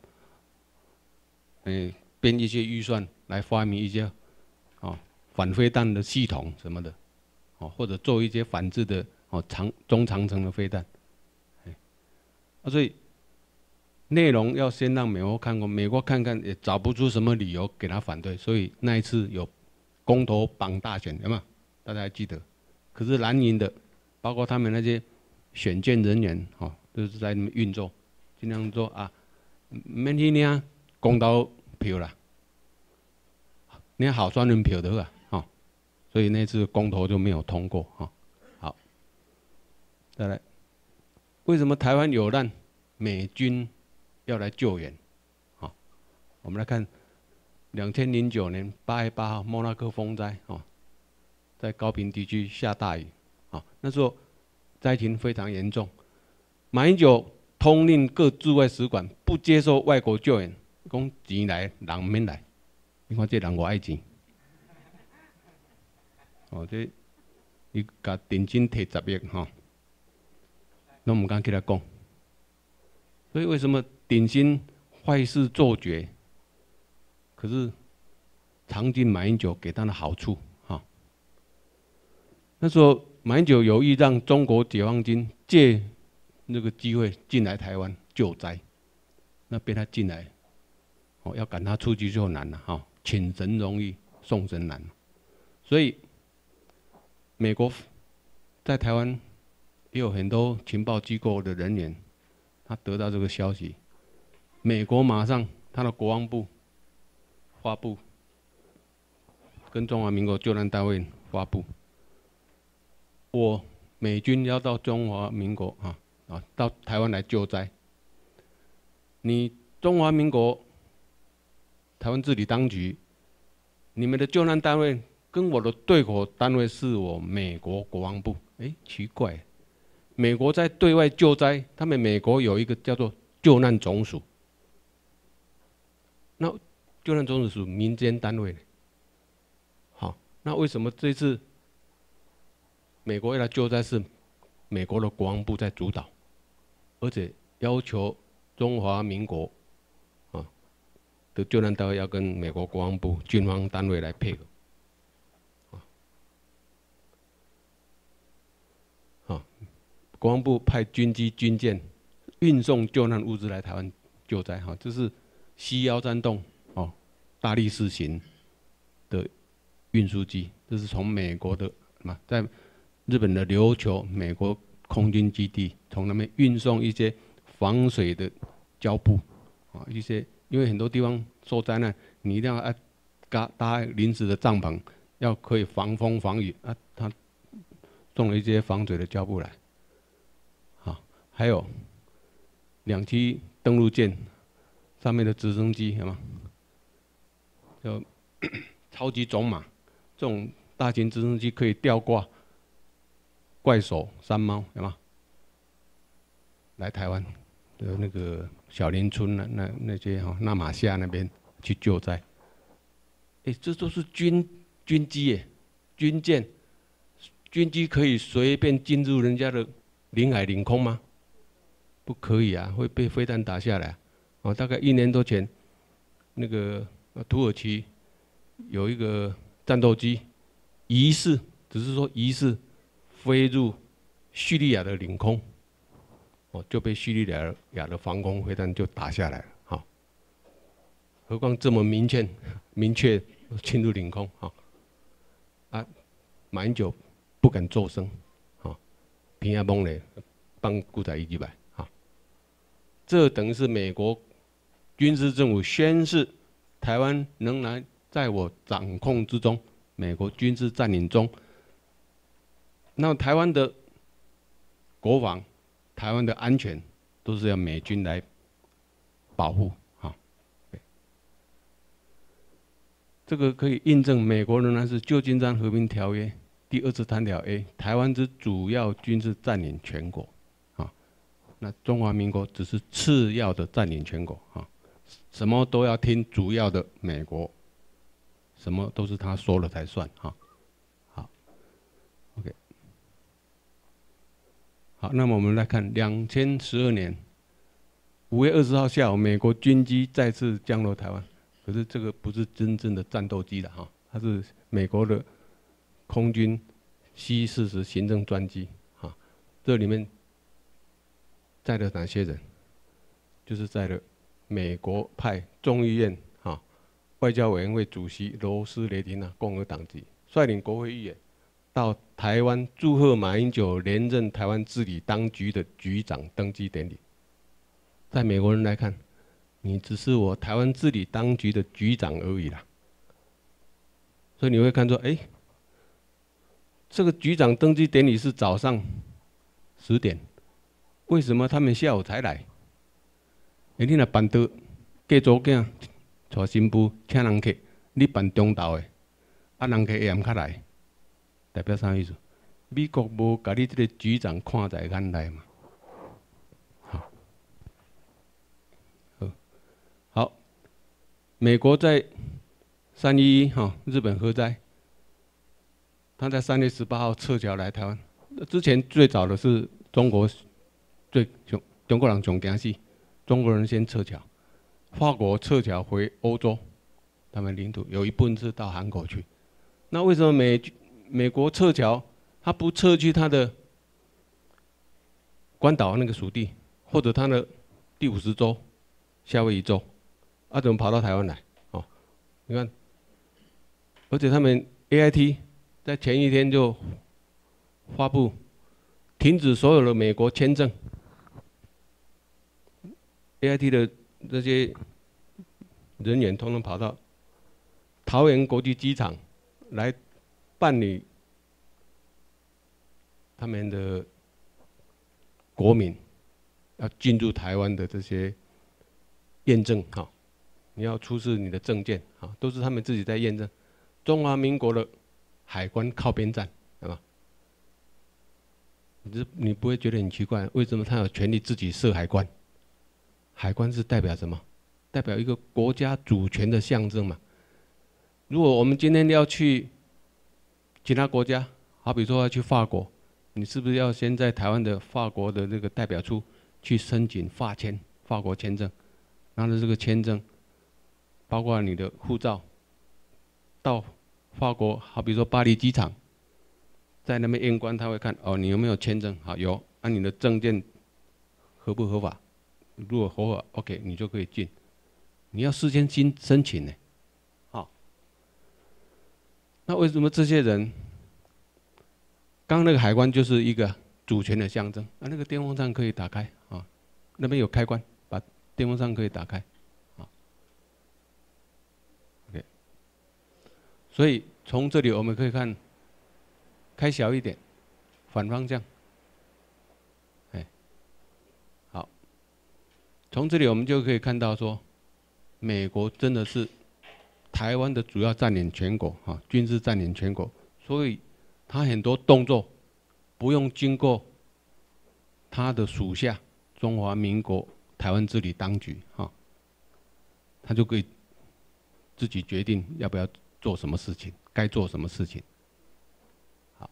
编一些预算来发明一些反飞弹的系统什么的，或者做一些反制的中长程的飞弹，所以内容要先让美国看过，美国看看也找不出什么理由给他反对，所以那一次有公投绑大选，有没有？大家还记得？可是蓝营的，包括他们那些选建人员，都是在那边运作，尽量说啊，免去领公投票啦，领好选人票的啊，所以那次公投就没有通过哈。好，再来，为什么台湾有难，美军要来救援？我们来看2009年8月8号莫拉克风灾，在高屏地区下大雨，那时候灾情非常严重。马英九通令各驻外使馆不接受外国救援，讲钱来人免来，你看这人我爱钱。这伊甲定金摕10亿，拢唔敢起来讲。所以为什么顶薪坏事做绝？可是尝尽马英九给他的好处，那时候马英九有意让中国解放军借那个机会进来台湾救灾，那被他进来，要赶他出去就难了，请神容易送神难，所以美国在台湾也有很多情报机构的人员，他得到这个消息，美国马上他的国防部发布，跟中华民国救难单位发布，美军要到中华民国到台湾来救灾，你中华民国台湾治理当局，你们的救难单位跟我的对口单位是我美国国防部，奇怪，美国在对外救灾，他们美国有一个叫做救难总署，那救难总署属民间单位，那为什么这次美国要来救灾是美国的国防部在主导，而且要求中华民国的救难单位要跟美国国防部军方单位来配合。国防部派军机、军舰运送救难物资来台湾救灾，这是西腰山洞大力士型的运输机，这是从美国的在日本的琉球美国空军基地从那边运送一些防水的胶布，一些因为很多地方受灾难，你一定要搭临时的帐篷，要可以防风防雨他送了一些防水的胶布来。还有2栖登陆舰上面的直升机，有吗？叫超级种马，这种大型直升机可以吊挂怪手、山猫，有吗？来台湾的那个小林村那些纳马夏那边去救灾，这都是军机耶，军舰，军机可以随便进入人家的领海领空吗？不可以啊，会被飞弹打下来。大概1年多前，那个土耳其有一个战斗机，疑似，只是说疑似飞入叙利亚的领空，就被叙利亚的防空飞弹就打下来了。何况这么明确进入领空，马英九不敢作声，平安崩嘞，帮顾仔一击败。这等于是美国军事政府宣示台湾仍然在我掌控之中，美国军事占领中。那台湾的国防、台湾的安全都是要美军来保护。这个可以印证美国仍然是旧金山和平条约第23条 A， 台湾之主要军事占领权国，那中华民国只是次要的占领权国，什么都要听主要的美国，什么都是他说了才算，好 ，OK， 好，那么我们来看2012年5月20号下午，美国军机再次降落台湾。可是这个不是真正的战斗机了哈，它是美国的空军 C-40行政专机哈。这里面载了哪些人？就是载了美国派众议院外交委员会主席罗斯雷霆共和党籍，率领国会议员到台湾祝贺马英九连任台湾治理当局的局长登基典礼。在美国人来看，你只是我台湾治理当局的局长而已啦，所以你会看说，这个局长登基典礼是早上10点，为什么他们下午才来？你若办到嫁祖囝、娶新妇、请人客，你办中昼的，人客下暗较来，代表啥意思？美国无把你这个局长看在眼内嘛？好，美国在311日本核灾，他在3月18号撤侨来台湾。之前最早的是中国中国人最惊死，中国人先撤侨，法国撤侨回欧洲，他们领土有一部分是到韩国去。那为什么美国撤侨，他不撤去他的关岛那个属地，或者他的第50州夏威夷州？怎么跑到台湾来？你看，而且他们 AIT 在前一天就发布停止所有的美国签证。AIT 的这些人员通通跑到桃园国际机场来办理他们的国民要进入台湾的这些验证你要出示你的证件都是他们自己在验证。中华民国的海关靠边站，对吧？你不会觉得很奇怪，为什么他有权利自己设海关？海关是代表什么？代表一个国家主权的象征嘛。如果我们今天要去其他国家，好比说要去法国，你是不是要先在台湾的法国的这个代表处去申请法国签证？拿着这个签证，包括你的护照，到法国，好比说巴黎机场，在那边验关，他会看你有没有签证？好，有，你的证件合不合法？如果合法 ，OK， 你就可以进。你要事先申请呢。那为什么这些人？刚那个海关就是一个主权的象征那个电风扇可以打开那边有开关，把电风扇可以打开OK。所以从这里我们可以看，开小一点，反方向，好，从这里我们就可以看到说，美国真的是台湾的主要占领权国军事占领权国，所以他很多动作不用经过他的属下中华民国台湾治理当局他就可以自己决定要不要做什么事情，该做什么事情。好，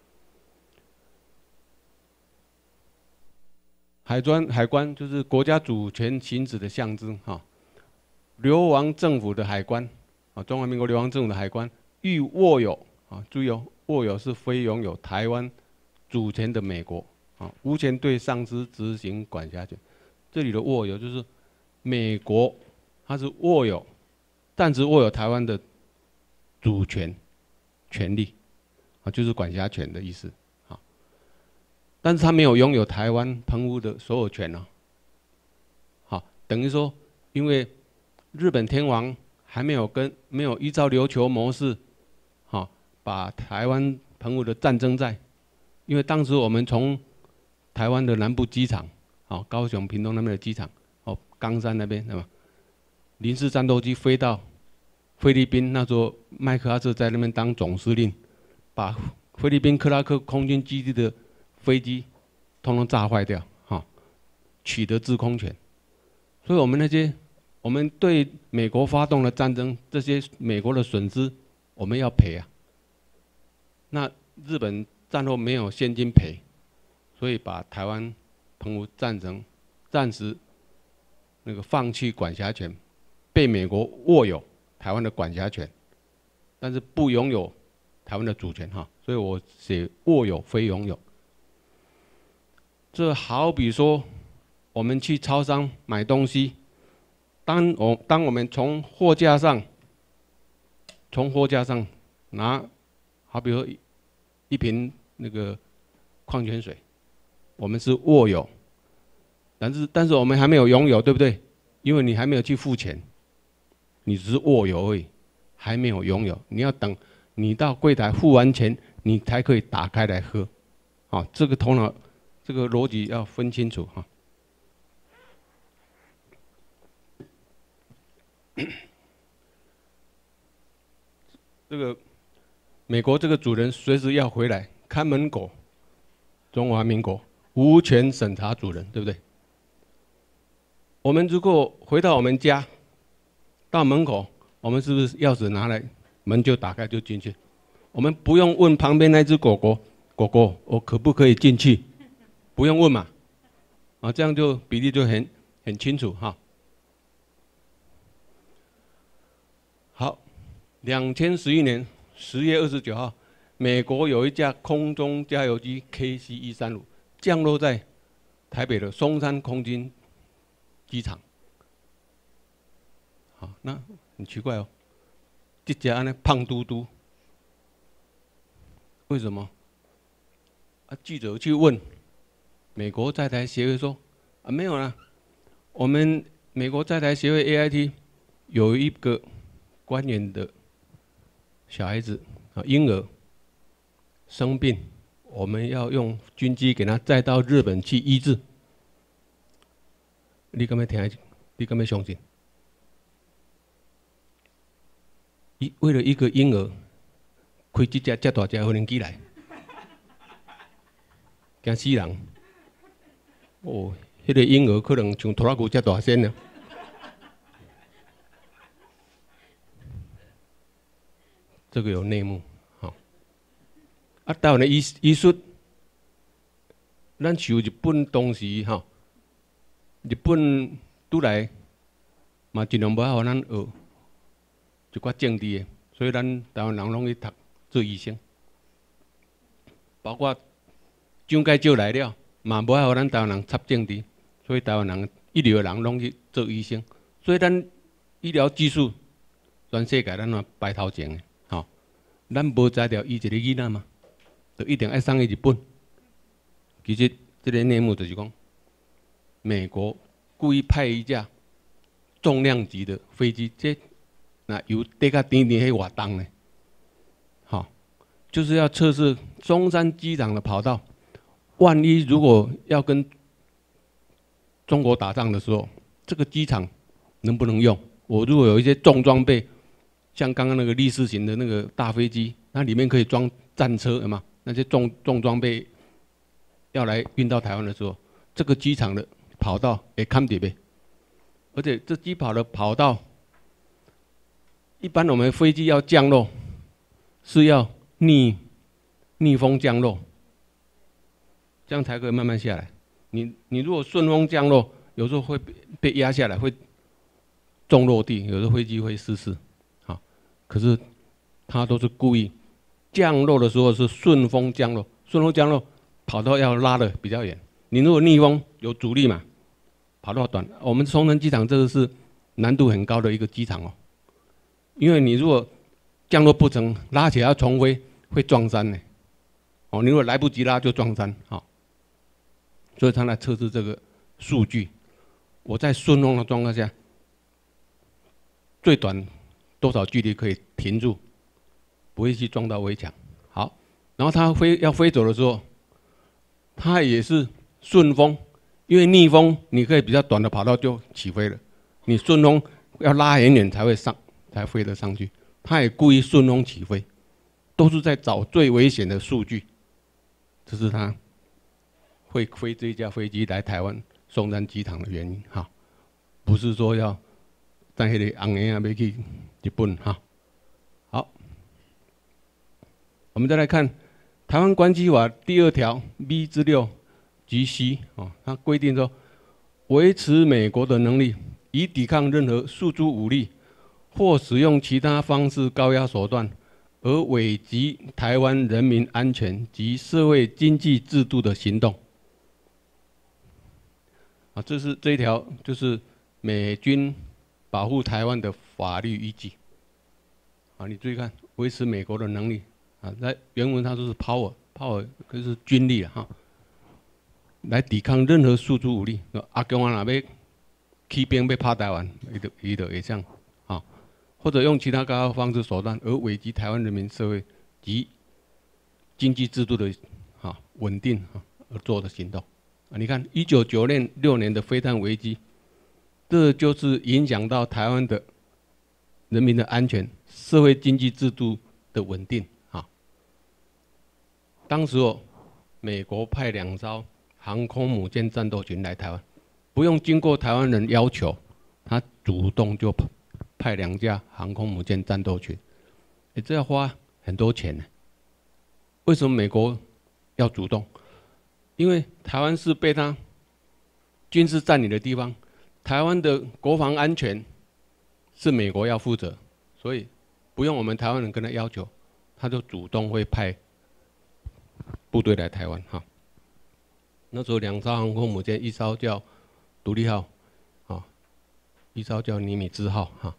海关就是国家主权行使的象征流亡政府的海关中华民国流亡政府的海关欲握有注意握有是非拥有台湾主权的美国无权对上司执行管辖权。这里的握有就是美国，它是暂时握有台湾的主权权利就是管辖权的意思但是它没有拥有台湾澎湖的所有权等于说因为日本天皇还没有依照琉球模式，把台湾澎湖的战争债，因为当时我们从台湾的南部机场，高雄、屏东那边的机场，冈山那边，对吧？临时战斗机飞到菲律宾，那时候麦克阿瑟在那边当总司令，把菲律宾克拉克空军基地的飞机通通炸坏掉，取得制空权。所以我们对美国发动的战争，这些美国的损失，我们要赔啊。那日本战后没有现金赔，所以把台湾澎湖暂时那个放弃管辖权，被美国握有台湾的管辖权，但是不拥有台湾的主权哈。所以我写握有非拥有。这好比说，我们去超商买东西，当我们从货架上拿，好比说一瓶那个矿泉水，我们是握有，但是我们还没有拥有，对不对？因为你还没有去付钱，你只是握有而已，还没有拥有。你要等你到柜台付完钱，你才可以打开来喝。这个头脑，这个逻辑要分清楚哈。这个美国这个主人随时要回来，看门狗，中华民国无权审查主人，对不对？我们如果回到我们家，到门口，我们是不是钥匙拿来，门就打开就进去？我们不用问旁边那只狗狗，我可不可以进去？不用问嘛，这样就比例就很清楚哈。好，2011年10月29号，美国有一架空中加油机 KC-135降落在台北的松山空军机场。好，那很奇怪哦，这架安尼胖嘟嘟，为什么？记者去问美国在台协会说，没有啦，我们美国在台协会 AIT 有一个官员的小孩子婴儿生病，我们要用军机给他载到日本去医治。你敢要听？你敢要相信？为了一个婴儿，开这大架飞机来，惊死人！那个婴儿可能像拖拉机这大身呢。这个有内幕，台湾的医术，咱受日本当时日本拄来嘛尽量无互咱学一寡政治的，所以咱台湾人拢去读做医生，包括蒋介石来了嘛无互咱台湾人插政治，所以台湾人一流的人拢去做医生，所以咱医疗技术全世界咱嘛排头前的。咱无才调医一个囡仔嘛，就一定爱送去日本。其实这个内幕就是讲，美国故意派一架重量级的飞机，这那油跌到甜甜迄活动呢，就是要测试中山机场的跑道。万一如果要跟中国打仗的时候，这个机场能不能用？我如果有一些重装备。像刚刚那个立式型的那个大飞机，那里面可以装战车，有吗？那些重装备要来运到台湾的时候，这个机场的跑道也看得呗。而且这机跑的跑道，一般我们飞机要降落是要逆风降落，这样才可以慢慢下来。你如果顺风降落，有时候会被压下来，会重落地，有时候飞机会失事。可是他都是故意降落的时候是顺风降落，顺风降落跑道要拉的比较远。你如果逆风有阻力嘛，跑道短。我们松山机场这个是难度很高的一个机场哦，因为你如果降落不成，拉起来要重飞会撞山呢。你如果来不及拉就撞山，所以他来测试这个数据。我在顺风的状况下， 最短多少距离可以停住，不会去撞到围墙。好，然后它要飞走的时候，它也是顺风，因为逆风你可以比较短的跑道就起飞了，你顺风要拉很远才飞得上去。它也故意顺风起飞，都是在找最危险的数据。这是它会飞这架飞机来台湾松山机场的原因哈，不是说要在那里红眼啊要去日本哈。好，我们再来看《台湾关系法》第2条 B 之6及 C 哦，它规定说，维持美国的能力，以抵抗任何诉诸武力或使用其他方式高压手段，而危及台湾人民安全及社会经济制度的行动。啊，这一条就是美军保护台湾的法律依据。啊，你注意看，维持美国的能力啊，在原文它就是 power 就是军力哈，来抵抗任何诉诸武力。阿公啊，若要起兵要打台湾，伊就会这样啊，或者用其他高压方式手段而危及台湾人民社会及经济制度的稳定而做的行动。你看1996年的飞弹危机，这就是影响到台湾的人民的安全、社会经济制度的稳定啊。当时美国派2艘航空母舰战斗群来台湾，不用经过台湾人要求，他主动就派2架航空母舰战斗群，这要花很多钱呢。为什么美国要主动？因为台湾是被他军事占领的地方，台湾的国防安全是美国要负责，所以不用我们台湾人跟他要求，他就主动会派部队来台湾哈。那时候2艘航空母舰，一艘叫独立号，啊，一艘叫尼米兹号哈。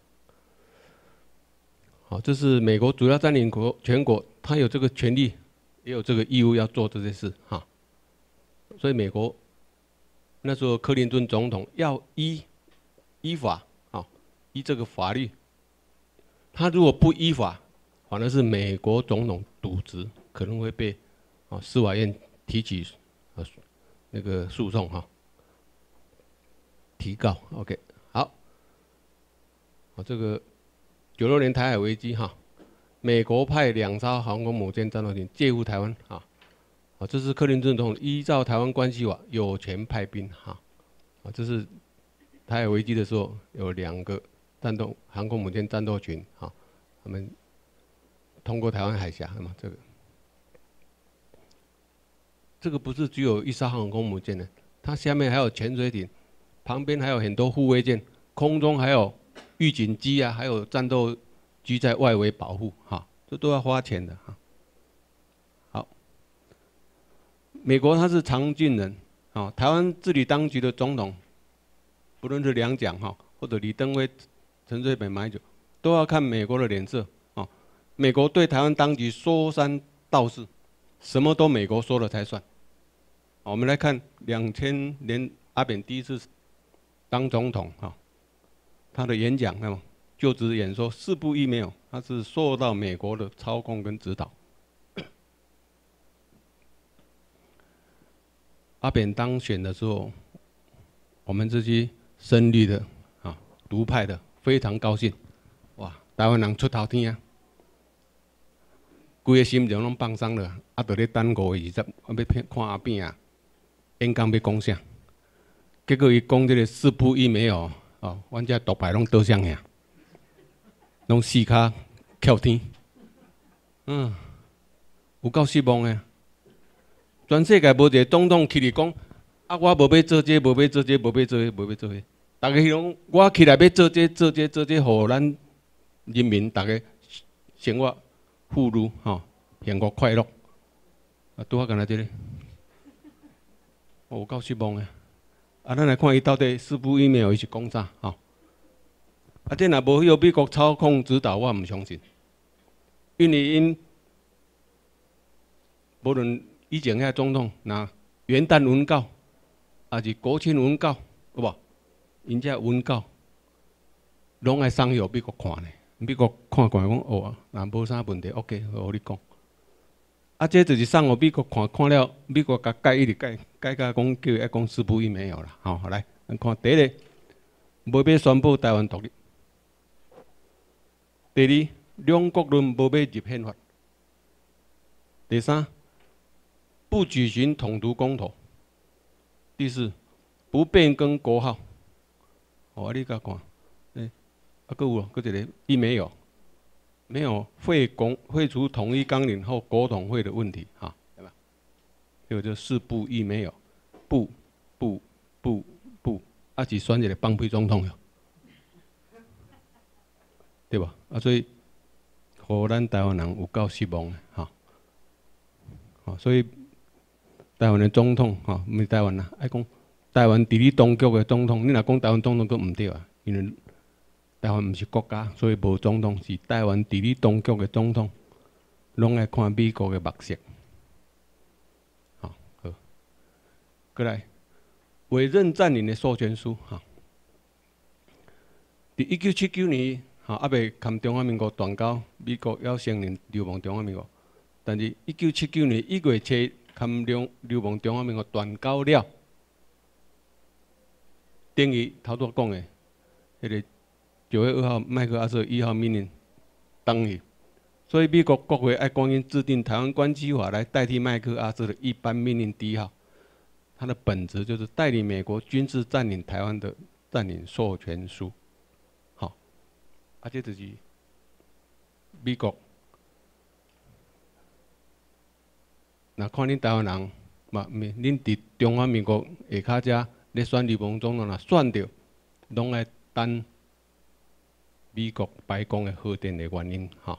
好，这是美国主要占领全国，他有这个权利，也有这个义务要做这些事哈。所以美国那时候克林顿总统要依法啊，依这个法律，他如果不依法，反而是美国总统渎职，可能会被司法院提起那个诉讼哈，提告。OK， 好，这个96年台海危机哈，美国派2艘航空母舰战斗群介入台湾啊。这是克林顿总统依照台湾关系法有权派兵哈，这是台海危机的时候有2个航空母舰战斗群哈，他们通过台湾海峡嘛，这个不是只有1艘航空母舰的，它下面还有潜水艇，旁边还有很多护卫舰，空中还有预警机啊，还有战斗机在外围保护哈，这都要花钱的哈。美国他是常进人，台湾治理当局的总统，不论是两蒋或者李登辉、陈水扁、马英九，都要看美国的脸色美国对台湾当局说三道四，什么都美国说了才算。我们来看2000年阿扁第1次当总统他的演讲就职演说4不1没有，他是受到美国的操控跟指导。阿扁当选的时候，我们这些深绿的独派的非常高兴，哇，台湾人出头天啊，规个心情拢放松了，就咧等5月20，要看阿扁啊演讲要讲啥，结果伊讲这个4不1没有阮这独派拢倒向呀，拢4脚翘天，有够失望的。全世界无一个总统起来讲，我无要做这，无要做这，无要做这，无要做这。大家拢我起来要做这，互咱人民大家生活富裕幸福快乐。拄好干那这个，有够失望的。咱来看伊到底4不1没有，伊是讲啥这若无迄个美国操控指导，我唔相信，因为因无论。以前遐总统，那元旦文告，还是国庆文告，有无？因遮文告， 拢爱送予美国看呢。美国看讲哦，若无啥问题 ，OK， 互你讲。啊，这就是送予美国看，看了美国甲改一直改甲讲叫伊讲事不伊没有啦。好，来，咱看第一个，无要宣布台湾独立。第二，两国论无要入宪法。第三，不举行统独公投。第四，不变更国号。哦，你甲看，搁有，搁一个，伊没有废除统一纲领后国统会的问题，哈，对吧？这个就四不一没有，不，啊是选一个放屁总统哟，对吧？啊，所以，互咱台湾人有够失望的，哈。好，所以台湾的总统，哈，毋是台湾啦，爱讲台湾伫你当局的总统，你若讲台湾总统，佫毋对啊，因为台湾毋是国家，所以无总统，是台湾伫你当局的总统，拢爱看美国的目色。好，过来委任占领的授权书，哈，伫1979年，哈，还未含中华民国断交，美国要承认流亡中华民国，但是1979年1月7日，含流亡中华民国断交了，等于头拄讲的，迄个9月2号麦克阿瑟1号命令等于，所以美国国会爱赶紧制定《台湾关系法》来代替麦克阿瑟的一般命令1号，它的本质就是代理美国军事占领台湾的占领授权书。好，啊，这就是美国。那看恁台湾人，嘛，恁伫中华民国下骹遮咧选流亡总统，若选着，拢爱等美国白宫的核定的原因，吼。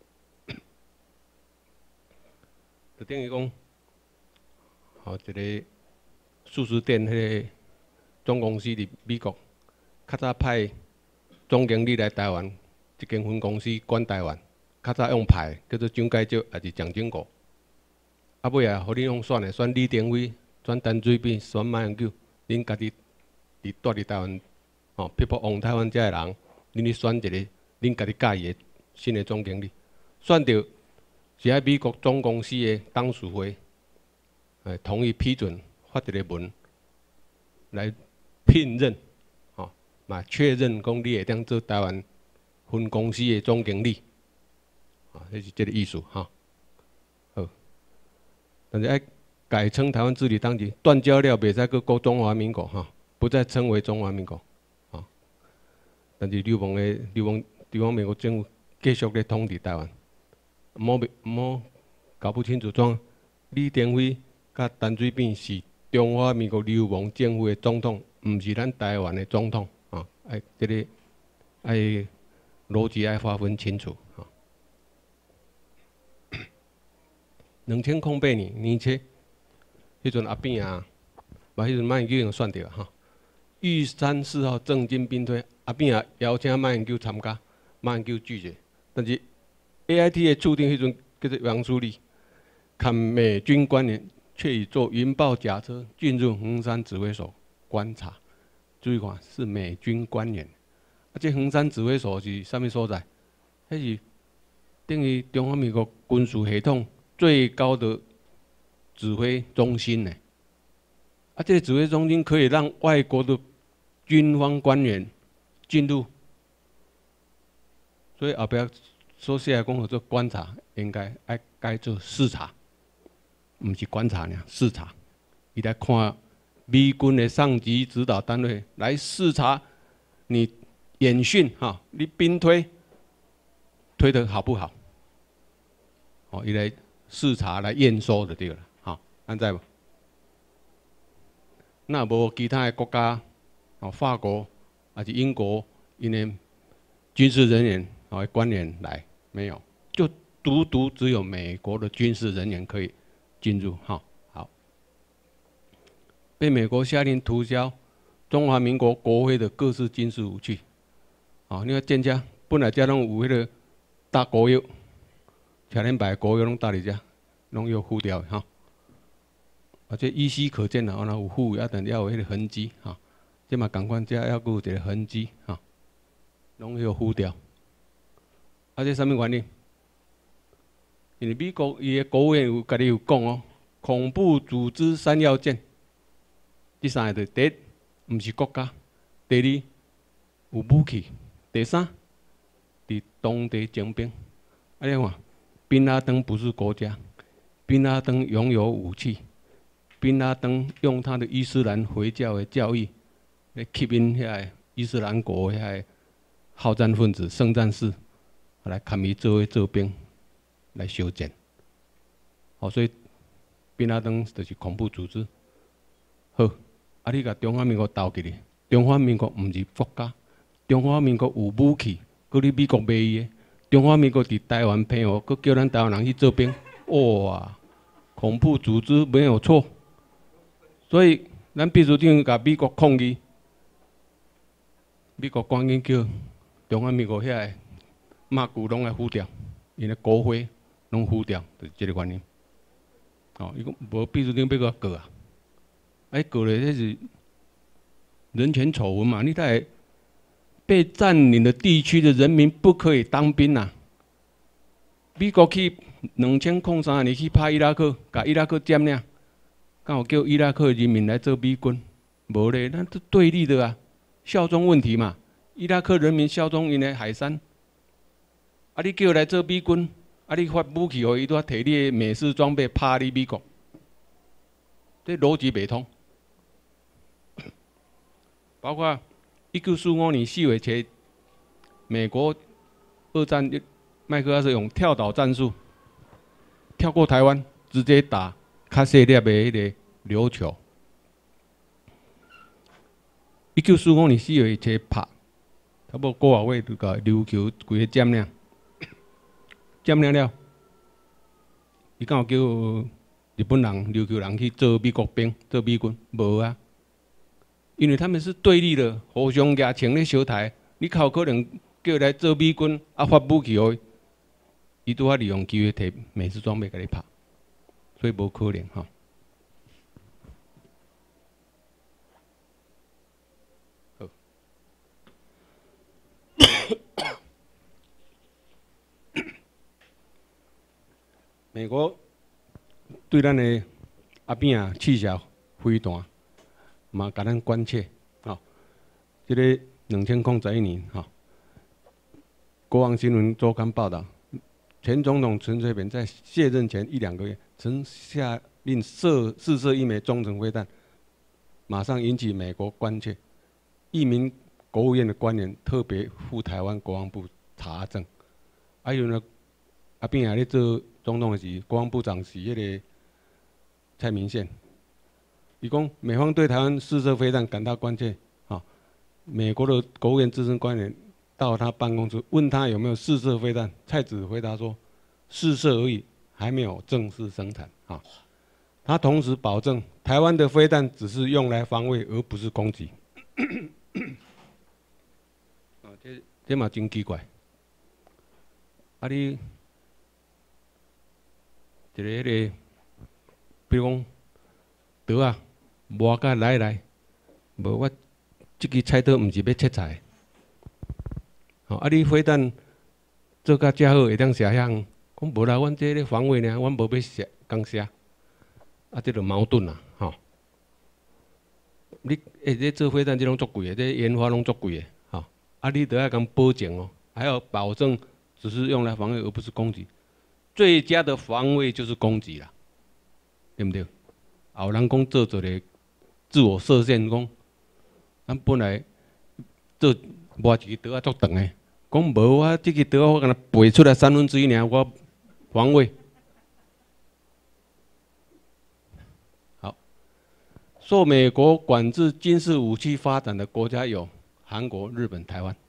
就等于讲，吼一个素食店迄个总公司伫美国，较早派总经理来台湾，一间分公司管台湾，较早用派叫做蒋介石，还是蒋经国。啊尾啊，互恁用选的，选李登辉，选陈水扁，选马英九，恁家己住伫台湾，吼，批驳往台湾遮的人，恁去选一个恁家己介意的新的总经理，选着是喺美国总公司的董事会，同意批准发一个文来聘任，吼，嘛确认讲你会当做台湾分公司的总经理，啊，这是这个意思，哈。但是爱改称台湾治理当局，断交了袂使佫过中华民国哈，不再称为中华民国啊。但是流亡美国政府继续咧统治台湾，摸搞不清楚状。李登辉甲陈水扁是中华民国流亡政府的总统，毋是咱台湾的总统啊。这个逻辑爱划分清楚啊。2008年初，迄阵阿扁啊，迄阵马英九已经选着哈。玉山4号政经兵推，阿扁也邀请马英九参加，马英九拒绝。但是 AIT 的驻丁迄阵叫做杨书立，看美军官员却已坐云豹甲车进入横山指挥所观察。注意看，是美军官员。啊，这横山指挥所是啥物所在？迄是等于中华民国军事系统最高的指挥中心呢。啊，这个指挥中心可以让外国的军方官员进入，所以后壁说起来讲做观察，应该做视察，毋是观察呢，视察。伊来看美军的上级指导单位来视察你演训哈，你兵推得好不好？哦，伊来视察来验收就对了，好，安在无？那无其他的国家，哦，法国还是英国，因为军事人员哦官员来没有，就独只有美国的军事人员可以进入，哈，好，被美国下令涂销中华民国国徽的各式军事武器，哦，你看店家本来遮拢有迄个大国药，车轮牌国药拢搭伫遮，拢有糊掉的哈。而且依稀可见啦，然后有糊，但要有迄个痕迹哈。这嘛共款，遮要有一个痕迹哈。 拢要付掉。啊，这什么原因？因为美国伊个国务院有家己有讲哦，恐怖组织3要件。第3个第一，毋是国家；第2，有武器；第3，伫当地征兵。啊，你看，宾拉登不是国家，宾拉登拥有武器，宾拉登用他的伊斯兰回教的教义来吸引遐伊斯兰国遐好战分子、圣战士来参与做兵来修建。好，所以宾拉登就是恐怖组织。好，啊，你甲中华民国斗起哩，中华民国毋是国家，中华民国有武器，搁你美国卖伊个。中华民国伫台湾骗我，搁叫咱台湾人去做兵，哇！恐怖组织没有错，所以咱秘书长甲美国抗议，美国赶紧叫中华民国遐个马具拢来付掉，因为国徽拢付掉，就是这个原因。哦，伊讲无秘书长要我告啊，哎告咧，这是人权丑闻嘛？你在被占领的地区的人民不可以当兵啊！美国去2003年去拍伊拉克，甲伊拉克占领，刚好叫伊拉克人民来做美军，无咧，那是对立的啊，效忠问题嘛。伊拉克人民效忠因的海山，啊，你叫来做美军，啊，你发武器互伊，拄啊摕你的美式装备拍你美国，这逻辑袂通。包括1945年4月初，美国2战麦克阿瑟用跳岛战术，跳过台湾，直接打较细粒的迄个琉球。1945年4月初拍，差不多5个月就甲琉球规个占领，占领了，伊敢有叫日本人、琉球人去做美国兵、做美军？无啊。因为他们是对立的，互相压情咧相台，你靠可能叫来做美军，啊发武器互伊拄啊利用机会摕美式装备甲你拍，所以无可能吼。好，美国对咱的阿扁啊刺下飞弹。嘛，甲咱关切，吼、这个2011年，吼、国防新闻周刊报道，前总统陈水扁在卸任前1-2个月，曾下令试射1枚中程飞弹，马上引起美国关切。一名国务院的官员特别赴台湾国防部查证。还有呢，阿扁也咧做总统的时，国防部长是迄个蔡明宪。伊讲美方对台湾试射飞弹感到关切，美国的国务院资深官员到他办公室问他有没有试射飞弹，蔡子回答说试射而已，还没有正式生产。他同时保证台湾的飞弹只是用来防卫，而不是攻击。这嘛真奇怪。啊，你一个迄个，比如讲刀啊。磨甲来，无我即支菜刀毋是要切菜。吼，啊你飞弹做甲遮好，会当射向，讲无啦，阮这咧防卫呢，阮无要射，刚射，啊这就矛盾啦，吼。你这做飞弹这拢足贵的，这研发拢足贵的，吼。啊你得要讲保证哦，还要保证只是用来防卫而不是攻击。最佳的防卫就是攻击啦，对不对？有人讲做一个。自我设限讲，咱本来做磨一支刀啊足长的，讲无我这支刀我敢若背出来1/3尔，我防卫。好，受美国管制军事武器发展的国家有韩国、日本、台湾。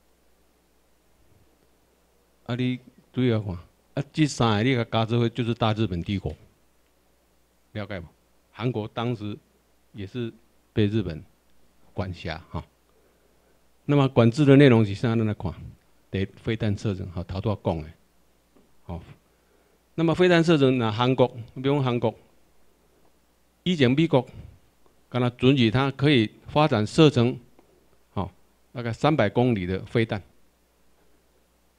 啊，你注意看，啊，这3个你甲加做伙就是大日本帝国，了解无？韩国当时。也是被日本管辖哈。那么管制的内容是啥？咱来看，第飞弹射程，好，头拄仔讲的，好。那么飞弹射程，那韩国，比如韩国，以前美国，敢若准许它可以发展射程，好，大概300公里的飞弹，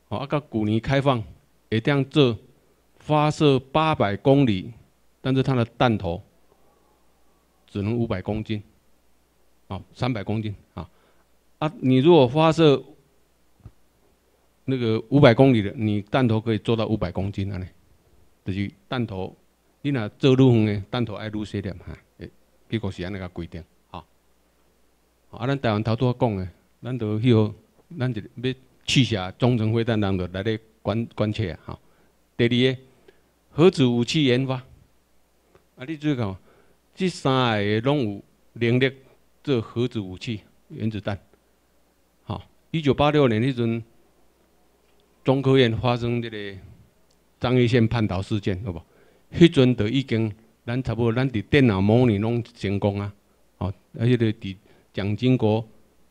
啊，到去年开放，会当做发射800公里，但是它的弹头只能500公斤，啊，300公斤啊。啊，你如果发射那个500公里的，你弹头可以做到500公斤啊呢，就是弹头，你若做愈远的弹头爱愈小粒哈，结果是安尼个规定，哈。啊，咱台湾头拄仔讲的，咱就迄个，咱就要试射中程飞弹，人就来咧关切啊，哈。第二个，核子武器研发，啊，你注意看，这3个拢有能力做核子武器、原子弹。好，1986年迄阵，中科院发生这个张义县叛逃事件，好无？迄阵就已经，咱差不多咱伫电脑模拟拢成功啊，哦，而且伫蒋经国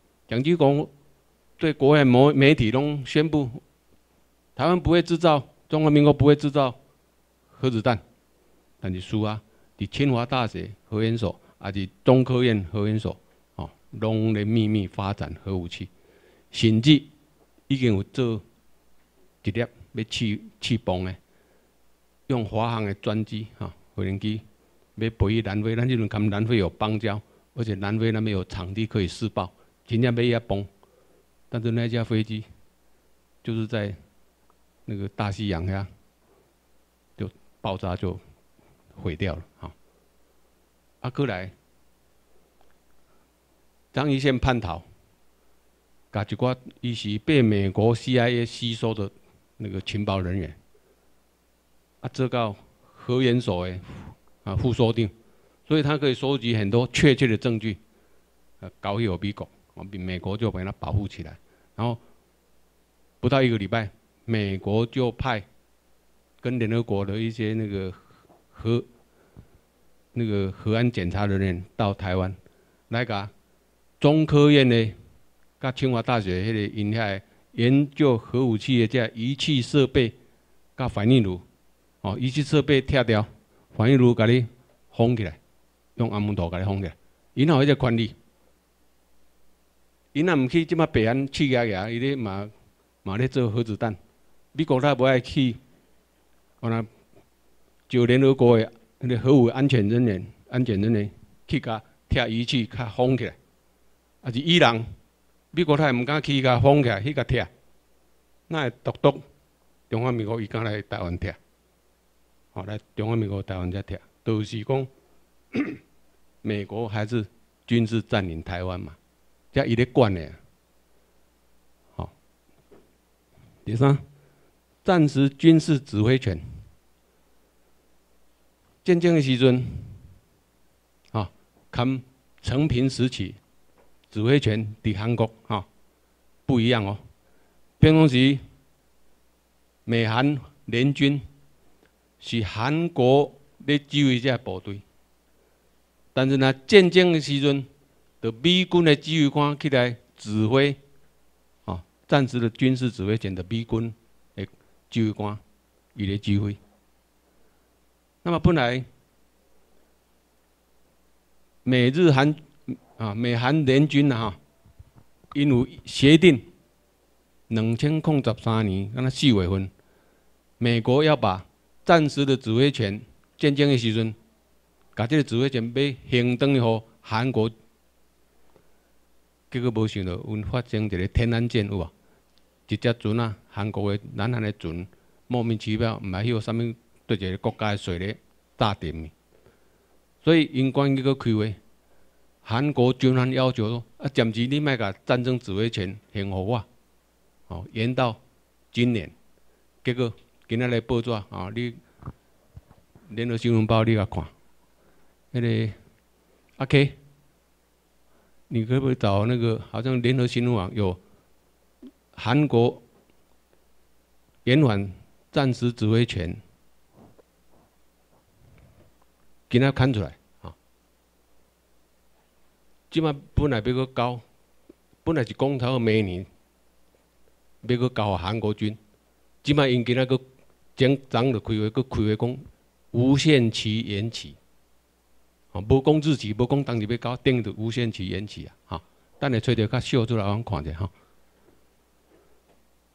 对国外媒体拢宣布，台湾不会制造，中华民国不会制造核子弹，但是输啊，伫清华大学核研所，也是中科院核研所，哦，拢咧秘密发展核武器，甚至已经有做一粒要试爆的，用华航的专机，哈，飞行机要飞去南非，咱这阵跟南非有邦交，而且南非那边有场地可以试爆，真正要遐崩。但是那架飞机就是在那个大西洋呀，就爆炸就毁掉了，哈。啊，过来张一宪叛逃，甲一寡伊是被美国 CIA 吸收的那个情报人员，啊，做到核研所的副所长，所以他可以收集很多确切的证据，交给美国。美国就把它保护起来，然后不到1个礼拜，美国就派跟联合国的一些那个核安检查人员到台湾，来甲中科院的、甲清华大学迄个因遐研究核武器的这仪器设备、甲反应炉，哦，仪器设备拆掉，反应炉甲你封起来，用安门图甲你封起来，因有迄个权利。因若毋去即马北韩试牙，伊咧嘛咧做核子弹。美国他不爱去，那就联合国的那个核武安全人员去甲拆仪器甲封起来。啊是伊朗，美国他也毋敢去甲封起来，去甲拆。那会独中华民国伊敢来台湾拆？好，来中华民国台湾才拆，就是讲美国还是军事占领台湾嘛。才伊咧管的，好。第三，战时军事指挥权。战争的时阵，啊，跟成平时期指挥权伫韩国啊不一样哦。平常时美韩联军是韩国咧指挥这部队，但是呢，战争的时阵，就美军的指挥官起来指挥，啊，战时的军事指挥权的美军的指挥官，伊咧指挥。那么本来美韩联军啊，因有协定，2013年，敢若4月份，美国要把战时的指挥权，战争的时阵，把这个指挥权要行转去予韩国。结果无想到，阮发生一个天安舰有无？一只船啊，韩国的南韩的船，莫名其妙，毋知迄个啥物对一个国家的水咧炸沉。所以因管去开会，韩国军方要求说：啊，暂时你莫甲战争指挥权还互我，哦，延到今年。结果今仔日报纸啊，你联合新闻报你甲看，迄个阿 K。你可不可以找那个？好像联合新闻网有韩国延缓战时指挥权，今仔看出来啊。即马本来要搁交，本来是讲头明年要搁交给韩国军，即马因今仔搁昨就开会，搁开会讲无限期延期。哦，无讲日期，无讲当日要交，等于就无限期延期啊！哈，等下找着较小出来，我看者哈。好，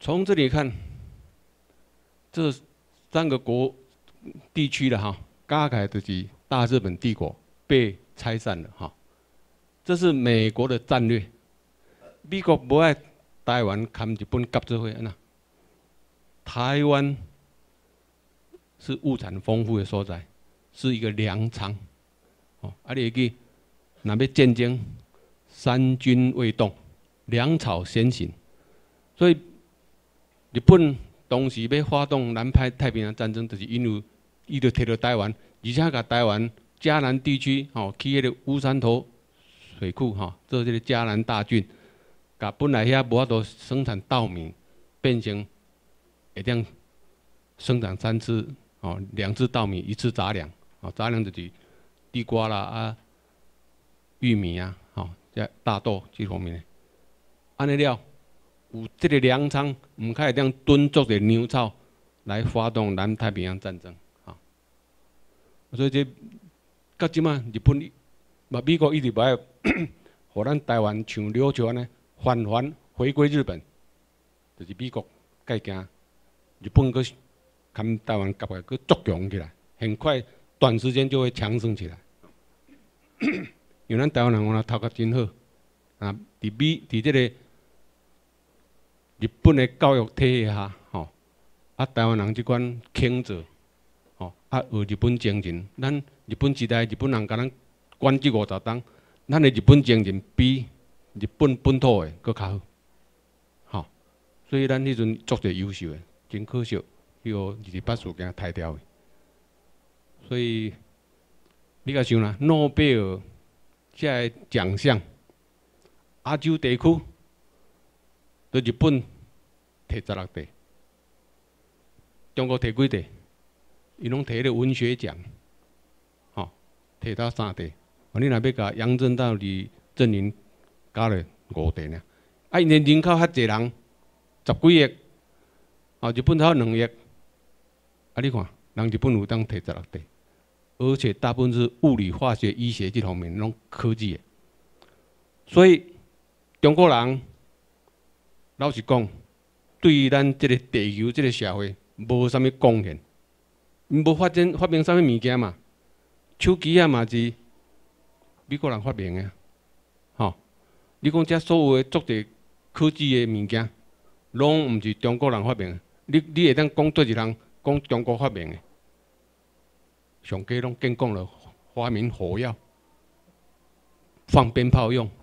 从这里看，这3个地区的哈，加起来就是大日本帝国被拆散了哈。这是美国的战略。美国不爱台湾跟日本合作会安那？台湾是物产丰富的所在，是一个粮仓。哦，啊，你会记，若要战争，三军未动，粮草先行。所以日本当时要发动南太平洋战争，就是因为伊就摕到台湾，而且甲台湾嘉南地区吼去迄个乌山头水库吼做这个嘉南大郡，甲本来遐无法度生产稻米，变成会当生产3次哦，2次稻米，1次杂粮，哦，杂粮就是地瓜啦玉米啊，吼，大豆这方面的，安尼了。有这个粮仓，唔可以当囤足的粮草来发动南太平洋战争，啊，所以这到即马日本，美国一直无爱，互咱台湾像琉球安尼返回归日本，就是美国介惊日本佮跟台湾夹个佮作强起来，很快短时间就会强盛起来。因为咱台湾人我头壳真好，啊，伫这个日本的教育体系下，吼，啊，台湾人即款倾坐，吼，啊，学日本精神，咱日本时代日本人甲咱管这50冬，咱的日本精神比日本本土的搁较好，吼，所以咱迄阵足侪优秀的，真可惜，迄个28事件杀掉的。所以你甲想啦，诺贝尔这个奖项，亚洲地区，在日本摕16地，中国摕几地？伊拢摕迄个文学奖，吼，摕到3地。你若要甲杨震道伫阵营加了5地呢？啊，因人口遐济人，10几亿，啊，日本才2亿，啊，你看，人日本有当摕16地，而且大部分是物理、化学、医学这方面拢科技的，所以中国人老实讲，对于咱这个地球、这个社会无啥物贡献，无发明啥物物件嘛，手机啊嘛是美国人发明的，吼！你讲这所有的足侪科技的物件，拢毋是中国人发明的。你会当讲对一人讲中国发明的，上加拢建讲了发明火药，放鞭炮用，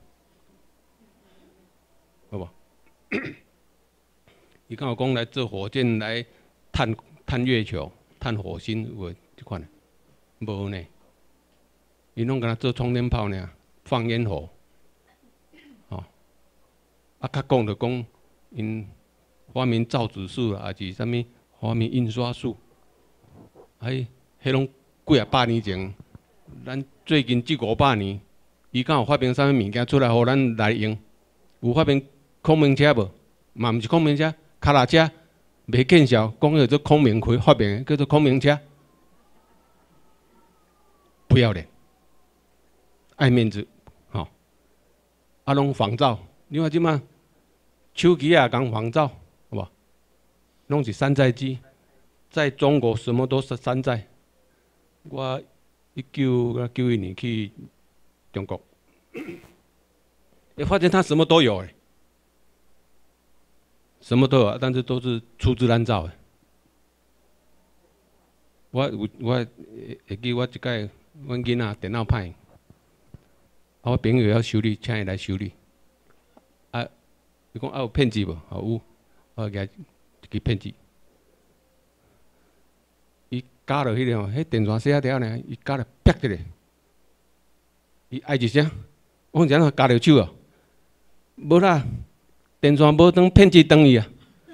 好无？伊敢有讲来做火箭来探月球、探火星，有无即款？无呢。伊拢敢若做冲天炮呢，放烟火，哦，啊，较讲就讲因发明造纸术啦，还是啥物发明印刷术，迄拢几啊百年前，咱最近这500年，伊敢有发明啥物物件出来，互咱来用？有发明空明车无？嘛毋是空明车，脚踏车袂见效，讲叫做空明辉发明的，叫做空明车，不要脸。爱面子，吼，啊，拢仿造。你看即马手机也讲仿造，好无？拢是山寨机，在中国什么都是山寨。我1991年去中国，发现他什么都有诶，什么都有，但是都是粗制滥造诶。我会记我一届，阮囡仔电脑歹用。我朋友要修理，请伊来修理。啊，伊讲有骗子无？有，我举一支骗子。伊加落迄个迄电线线条呢，伊加了啪一个，伊嗌一声，我讲怎加着手啊？无啦，电线无当骗子当伊啊。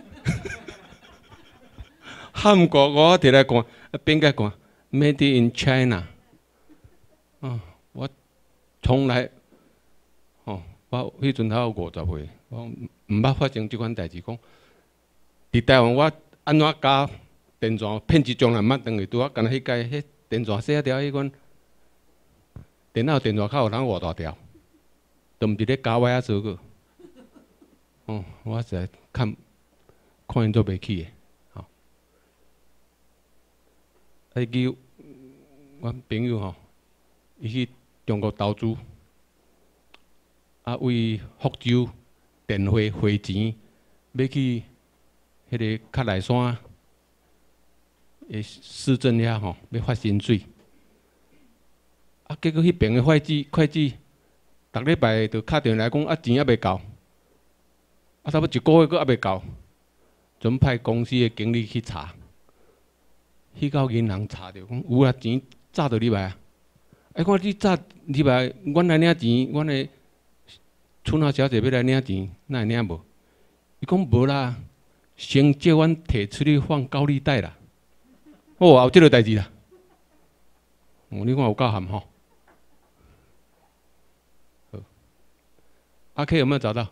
韩国我摕来看，边个看 ，Made in China。我从来，我迄阵才有50岁，我毋捌发生即款代志。讲伫台湾，我安怎加电线骗一种人捌当去拄啊？干那迄届迄电线线条迄款，电脑电线较有通偌大条，都毋是咧加歪啊做个。我实在看看因做袂起的，吼。迄记阮朋友吼，伊去中国投资，为福州电费汇钱，要去迄个喀来山的市政遐吼，要发薪水。结果迄边的会计逐礼拜就敲电话来讲，钱还袂够，差不多一个月佫还袂够，准派公司的经理去查，去到银行查着讲有啊，钱早就入来啊。看你早入来，阮来领钱，阮的春夏小姐要来领钱，哪会领无？伊讲无啦，先借阮摕出去放高利贷啦。哦，有即个代志啦。你看有够含吼。阿 K 有没有找到？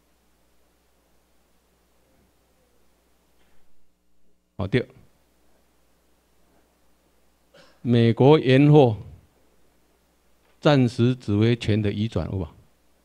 哦对，美国延后暂时指挥权的移转，有无？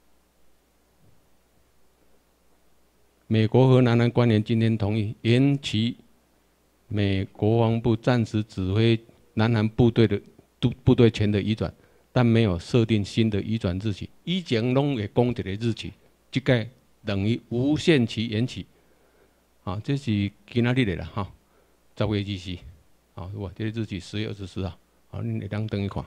美国和南韩官员今天同意延期美国防部暂时指挥南韩部队权的移转。但没有设定新的移转日期，以前拢会讲一个日期，即届等于无限期延期。这是今仔日的啦，哈，10月24，哇，这个日期10月24号，你会当等去看，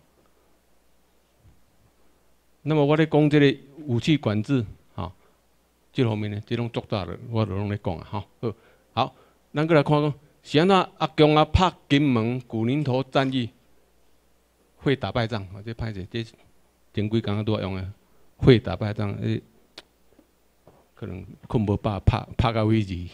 那么我咧讲这个武器管制，这方面呢，这种作大的我都拢咧讲啊，好，咱过来看讲，是安怎阿强拍金门古宁头战役。会打败仗，这歹势，这前几工都要用的。会打败仗，可能困无饱，拍到位置。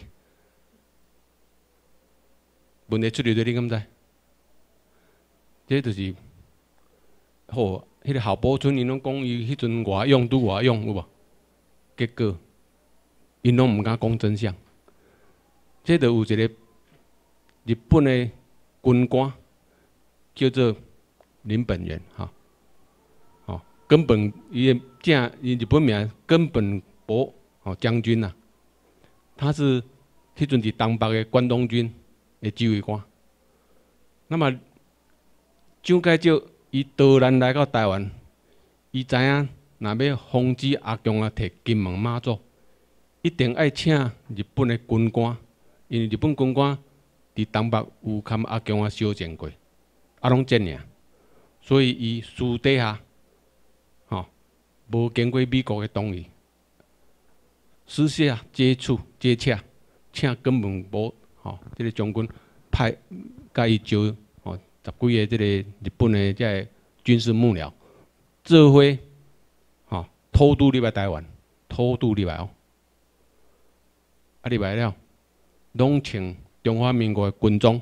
问题出伫咧，你敢知？这就是好，迄个郝柏村因拢讲伊迄阵外用拄外用有无？结果因拢毋敢讲真相。这就有一个日本的军官叫做。林本源根本伊日本名根本博将军呐，他是迄阵伫东北的关东军的指挥官。那么蒋介石伊导南来到台湾，伊知影若要防止阿强摕金门马祖，一定爱请日本的军官，因为日本军官伫东北有跟阿强相战过，拢这样。所以，伊私底下，无经过美国的同意，私下接洽，请根本无这个将军派甲伊招10几个这个日本的这军事幕僚，做伙偷渡入来台湾，偷渡入来入来了，拢穿中华民国的军装，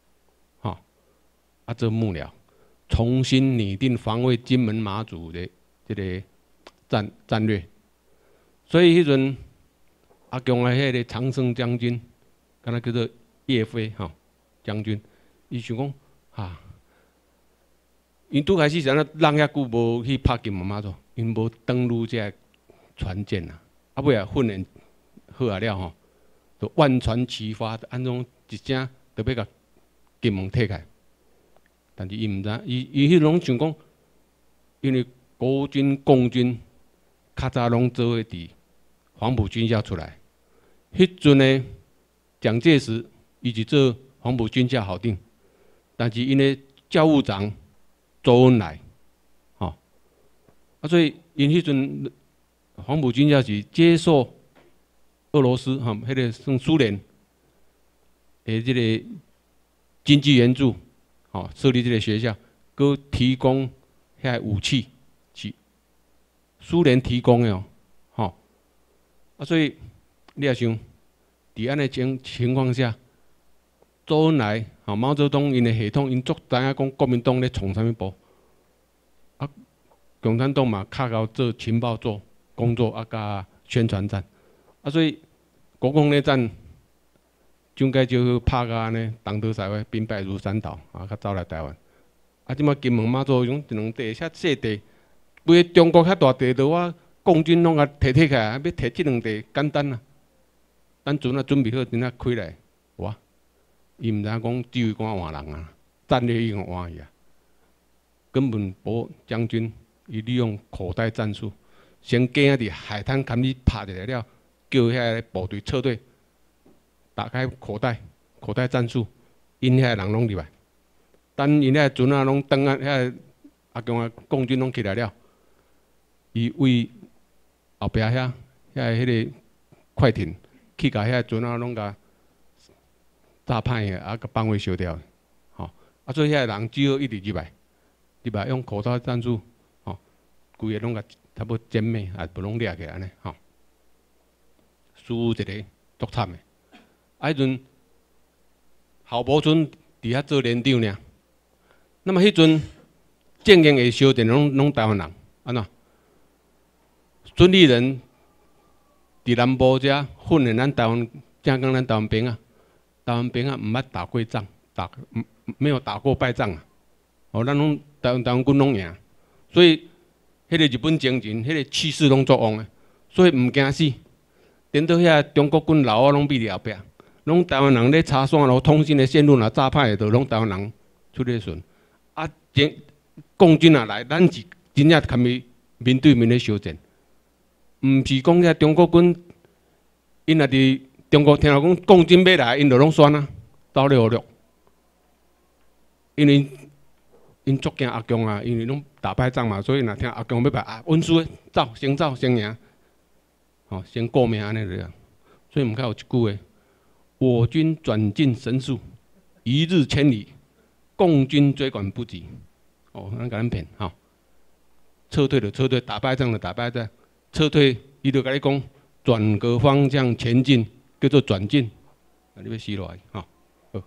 做幕僚。重新拟定防卫金门马祖的这个战略，所以迄阵阿强的迄个常胜将军，敢若叫做叶飞将军，伊想讲因拄开始时阵，人遐久无去拍金门马祖，因无登陆这船舰尾啊训练好了就万船齐发，安种一声就要甲金门摕开。但是伊毋知，伊迄拢想讲，因为国军、共军较早拢做伙伫黄埔军校出来。迄阵呢，蒋介石伊是做黄埔军校校长，但是因的教务长周恩来，所以因迄阵黄埔军校是接受俄罗斯迄个算苏联的这个经济援助。设立这个学校，佮提供遐武器是苏联提供的所以你也想，伫安尼情况下，周恩来毛泽东因的系统，因足知影讲国民党咧创啥物步，共产党嘛卡到做情报工作甲宣传战，所以国共内战。蒋介石拍到安尼，东倒西歪，兵败如山倒，较走来台湾。即马金门马祖用一两地遐细地，规个中国遐大地，就我共军拢甲摕起来，要摕即两地简单咱船啊准备好，真正开来，哇！伊毋知影讲只有赶换人啊，战略已经换去啊。根本无将军伊利用口袋战术，先惊伫海滩坎里拍一下了，叫遐部队撤退，打开口袋，口袋战术，因遐人拢入来。等因遐船啊拢登啊，遐阿强啊共军拢起来了，伊为后壁遐迄个快艇去甲遐船啊拢甲炸歹个，啊甲放火烧掉，吼、啊所以遐人只好一直入来，入来用口袋战术，吼、规个拢甲差不多歼灭，啊不拢掠起来安尼，吼、输一个足惨个，啊迄阵郝柏村伫遐做连长尔，那么迄阵正经会烧电拢台湾人，安怎？孙立人伫南部遮训练咱台湾，正讲咱台湾兵啊，台湾兵啊毋捌打过仗，没有打过败仗啊。哦，咱拢台湾军拢赢，所以迄个日本精神，迄个气势拢足旺诶，所以毋惊死。等到遐中国军老啊拢比伫后壁，拢台湾人咧插线咯，通讯的线路若炸歹，就拢台湾人出咧顺。啊，共军啊来，咱是真正堪伊面对面咧相战。毋是讲遐中国军，因若伫中国听到讲共军要来，因就拢选啊，走咧路，因为因足惊阿强啊，因为拢打败仗嘛，所以若听阿强要败啊，稳输走，先赢，吼、先顾命安尼个。所以毋较有一句话：我军转进神速，一日千里，共军追赶不及。哦，咱甲咱骗吼，撤退就撤退，打败仗就打败仗。撤退，伊就甲你讲转个方向前进，叫做转进。啊，你要死落来，吼、好。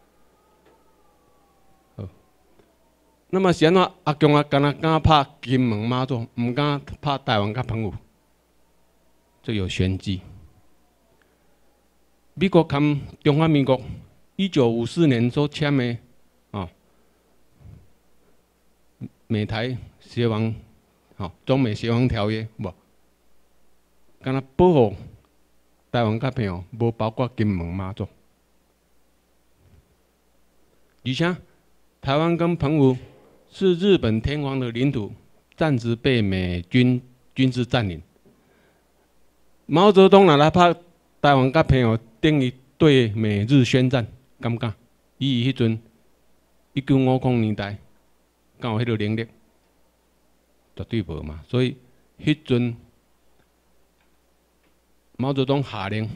好。那么是安怎？阿强啊，敢拍金门马祖，毋敢拍台湾甲澎湖，这有玄机。美国跟中华民国1954年所签的啊，美台协防，吼，中美协防条约，无。敢若保护台湾甲澎湖，无包括金门马祖。而且，台湾跟澎湖是日本天皇的领土，暂时被美军军事占领。毛泽东若来拍台湾甲澎湖，等于对美日宣战，敢毋敢？伊迄阵1950年代，敢有迄个能力？绝对无嘛。所以迄阵。毛泽东下令，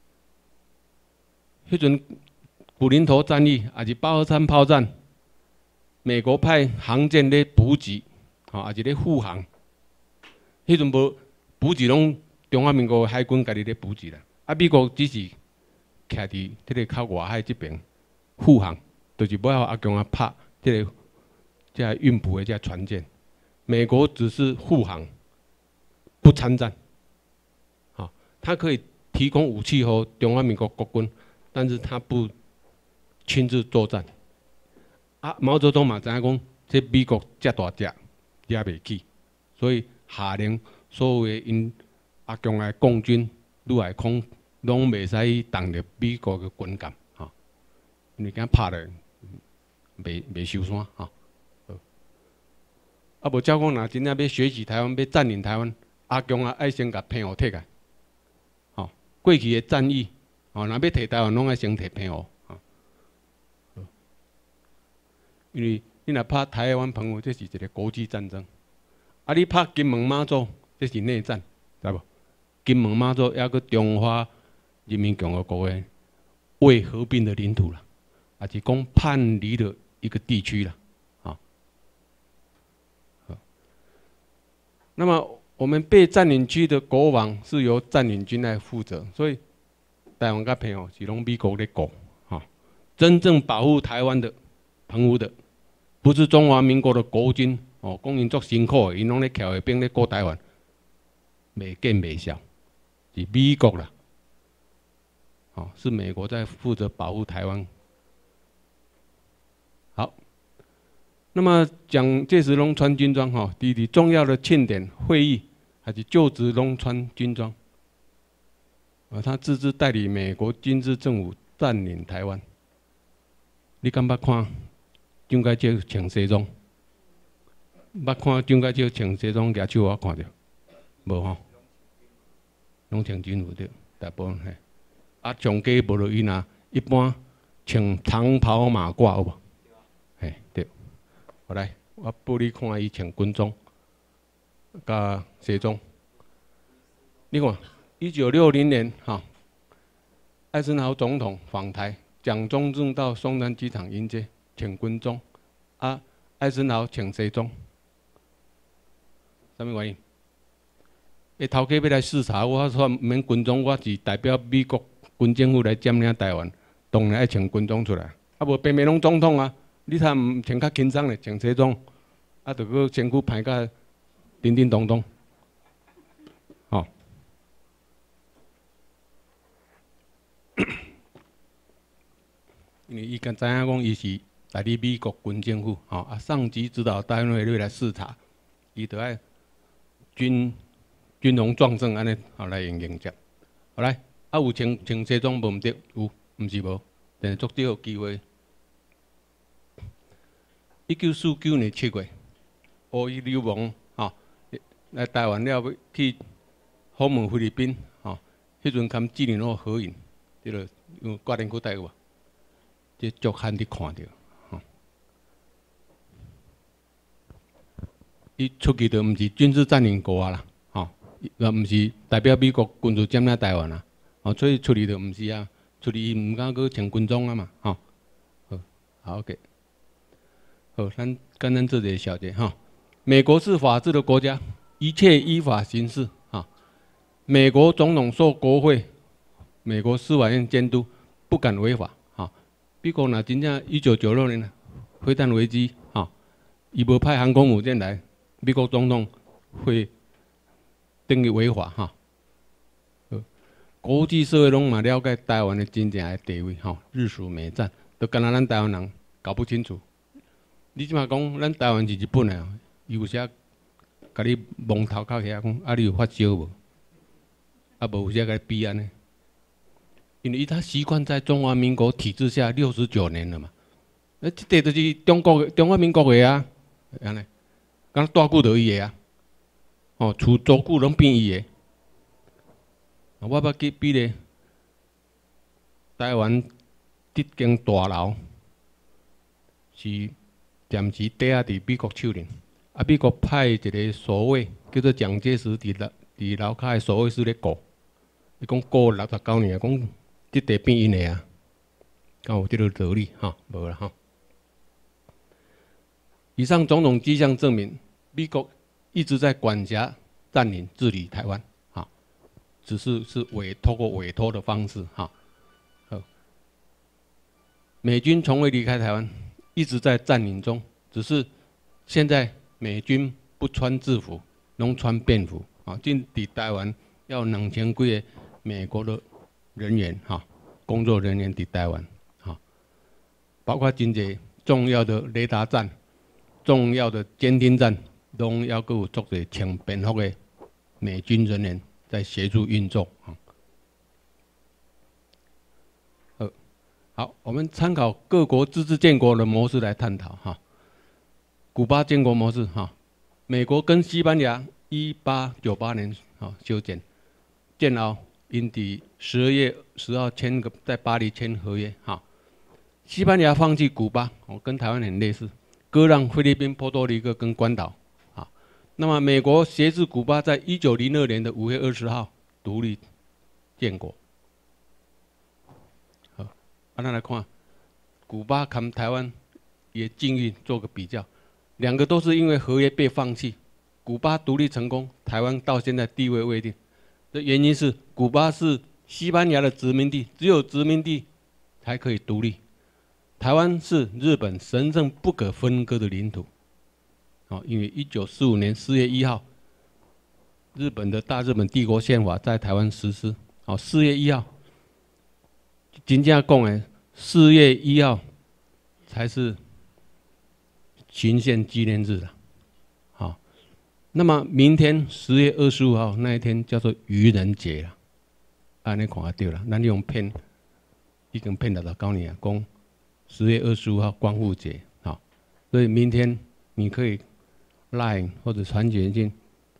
迄阵古林头战役也是823炮战，美国派航舰咧补给，吼，也是咧护航。迄阵无补给拢中华民国海军家己咧补给啦，啊，美国只是徛伫迄个靠外海这边护航，就是要阿强啊拍这个运补的这船舰，美国只是护航，不参战。他可以提供武器给中华民国国军，但是他不亲自作战。啊，毛泽东嘛知影讲，这美国遮大只也袂起，所以下令所有的因阿强的共军、陆海空拢袂使动着美国的军舰，吼，因为惊拍咧袂受伤，吼。啊，无照讲，若真正要学习台湾，要占领台湾，阿强啊爱先甲澎湖摕来。过去的战役，哦，若要摕台湾，拢爱先摕澎湖，啊，因为你若拍台湾澎湖，这是一个国际战争；啊，你拍金门马祖，这是内战，知无？金门马祖也个中华人民共和国的未合并的领土啦，也是讲叛离的一个地区啦，啊。那么。我们被占领区的国防是由占领军来负责，所以台湾甲澎湖是拢美国咧顾，哈。真正保护台湾的、澎湖的，不是中华民国的国军，哦，讲因足辛苦的，因拢咧翘下兵咧顾台湾，袂见袂效，是美国啦，哦，是美国在负责保护台湾。好。那么蒋介石拢穿军装，哈，伫重要的庆典会议还是就职拢穿军装。 他自资代理美国军事政府占领台湾。你敢捌看蒋介石穿西装？捌看蒋介石穿西装举手我看着，无吼，拢穿军服着，大部分嘿。啊，上加无就伊若一般穿长袍马褂有无？嘿，对。后来我拨你看伊穿军装，甲西装。你看，1960年哈，艾森豪总统访台，蒋中正到松山机场迎接，穿军装，啊，艾森豪穿西装，什么原因？伊头家要来视察，我说毋免军装，我是代表美国军政府来占领台湾，当然爱穿军装出来。啊，无偏偏拢总统啊，你睇毋穿较轻松咧，穿西装，啊，着个身躯排甲叮叮咚咚，吼、因为伊敢知影讲伊是代理美国军政府，吼、啊，上级指导单位要来视察，伊着爱军容壮盛安尼，吼来迎接。后来啊有穿西装无毋对，有，毋是无，但是足少机会。1949年7月，乌伊流亡，吼、来台湾了要去访问菲律宾，吼、迄阵跟纪念号合影，即个有挂连裤带有无？即足罕伫看着，吼、伊出去着毋是军事占领国啦，吼、也毋是代表美国军事占领台湾啦，吼、所以出去着毋是啊，出去伊毋敢去穿军装啊嘛，吼、好 OK。好，咱简单做一个小结哈。美国是法治的国家，一切依法行事啊。美国总统受国会、美国司法院监督，不敢违法啊。美国若真正1996年飞弹危机啊，伊无派航空母舰来，美国总统会等于违法哈。国际社会拢嘛了解台湾的真正的地位哈，日属美战，都敢若咱台湾人搞不清楚。你即马讲，咱台湾是日本的，伊有啥甲你蒙头壳遐讲，啊，你有发烧无？啊，无有啥甲你比安尼？因为他习惯在中华民国体制下69年了嘛，即个就是中华民国的啊，安尼，敢大久就伊的啊，哦，厝租久拢变伊的。我捌去比咧，台湾这间大楼是。暂时抵押伫美国手里，啊，美国派一个守卫叫做蒋介石伫楼骹的守卫室咧顾，伊讲顾69年，讲即地变因的啊，敢有即个道理哈？无啦哈。以上种种迹象证明，美国一直在管辖、占领、治理台湾，哈，只是透过委托的方式哈。美军从未离开台湾。一直在占领中，只是现在美军不穿制服，拢穿便服啊，进抵台湾要2000几个美国的人员哈，工作人员抵台湾哈，包括真济重要的雷达站、重要的监听站，拢要有足侪穿便服的美军人员在协助运作啊。好，我们参考各国自治建国的模式来探讨哈。古巴建国模式哈，美国跟西班牙1898年修建后，因伫12月10号在巴黎签合约哈。西班牙放弃古巴，跟台湾很类似，割让菲律宾、波多黎各跟关岛啊。那么美国协助古巴在1902年的5月20号独立建国。咱来看，古巴跟台湾也境遇做个比较，两个都是因为合约被放弃。古巴独立成功，台湾到现在地位未定。的原因是古巴是西班牙的殖民地，只有殖民地才可以独立。台湾是日本神圣不可分割的领土。因为1945年4月1号，日本的大日本帝国宪法在台湾实施。4月1号。真正讲的，4月1号才是行宪纪念日了。好，那么明天10月25号那一天叫做愚人节了。 安尼看就对啦。咱用骗，已经骗69年啊，讲10月25号光复节，好，所以明天你可以 Line 或者传简讯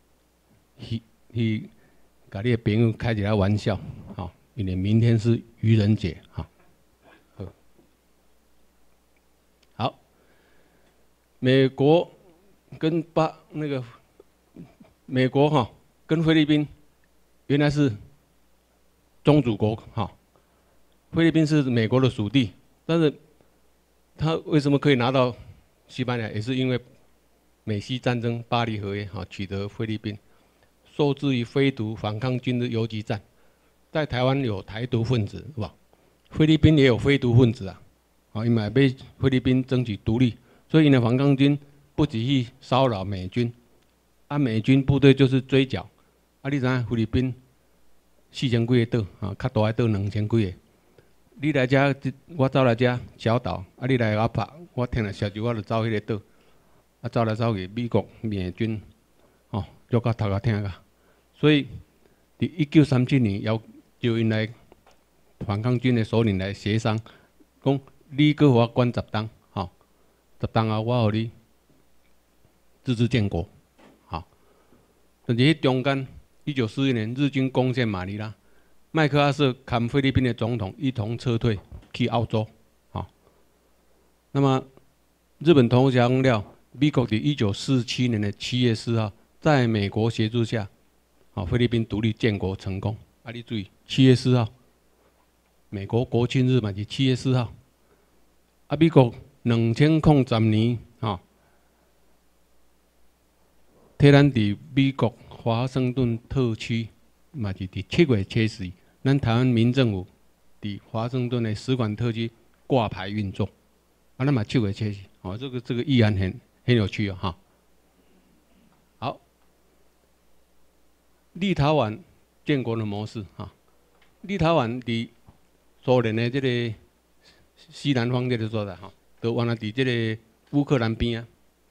去甲你的朋友开一下玩笑，好，因为明天是愚人节，好。好，美国跟美国哈跟菲律宾原来是宗主国哈，菲律宾是美国的属地，但是他为什么可以拿到西班牙，也是因为美西战争巴黎和约哈取得菲律宾，受制于非独反抗军的游击战，在台湾有台独分子是吧？菲律宾也有非独分子啊。啊，因为被菲律宾争取独立，所以呢，反抗军不止去骚扰美军，啊，美军部队就是追剿，啊，你知影菲律宾4000几个岛，啊，较大的岛2000几个，你来遮，我走来遮小岛，啊，你来我拍，我听了小酒，我就走迄个岛，啊，走来走去，美国美军，哦，约到头壳听个，所以，伫1937年就因来反抗军的首领来协商，讲。你搁我关10冬，吼，10冬后我互你自治建国，好。但是迄中间，1941年日军攻陷马尼拉，麦克阿瑟和菲律宾的总统一同撤退去澳洲，好。那么日本投降了，美国伫1947年的7月4号，在美国协助下，好，菲律宾独立建国成功。啊，你注意，7月4号，美国国庆日嘛是7月4号。啊，美国2010年，吼，替咱伫美国华盛顿特区，嘛是伫7月7日，咱台湾民政府伫华盛顿的使馆特区挂牌运作，啊，那么7月7日，哦，这个议案很有趣哦，哈。好，立陶宛建国的模式，哈，立陶宛伫苏联的这个。西南方这个所在哈，就原来伫这个乌克兰边啊，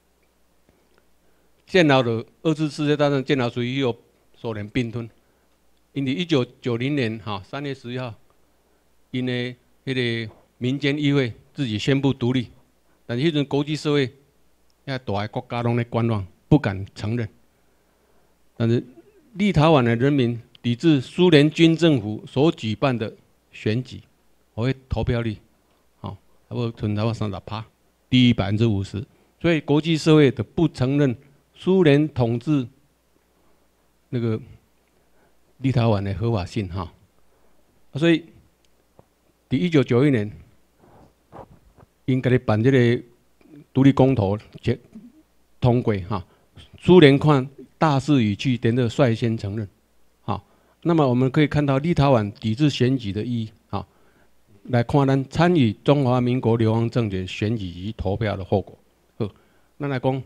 战后的2次世界大战战后属于苏联并吞。因伫1990年3月11号，因的迄个民间议会自己宣布独立，但是迄阵国际社会遐大个国家拢咧观望，不敢承认。但是立陶宛的人民抵制苏联军政府所举办的选举，我投票率。差不多存在30%，低于50%，所以国际社会的不承认苏联统治那个立陶宛的合法性哈，所以伫1991年，因家己办这个独立公投通过哈，苏联看大势已去，等着率先承认，好，那么我们可以看到立陶宛抵制选举的意义。来看咱参与中华民国流亡政权选举及投票的后果。好，咱来讲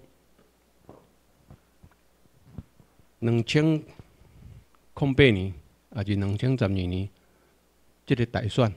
2008年，还是2012年，这个大选，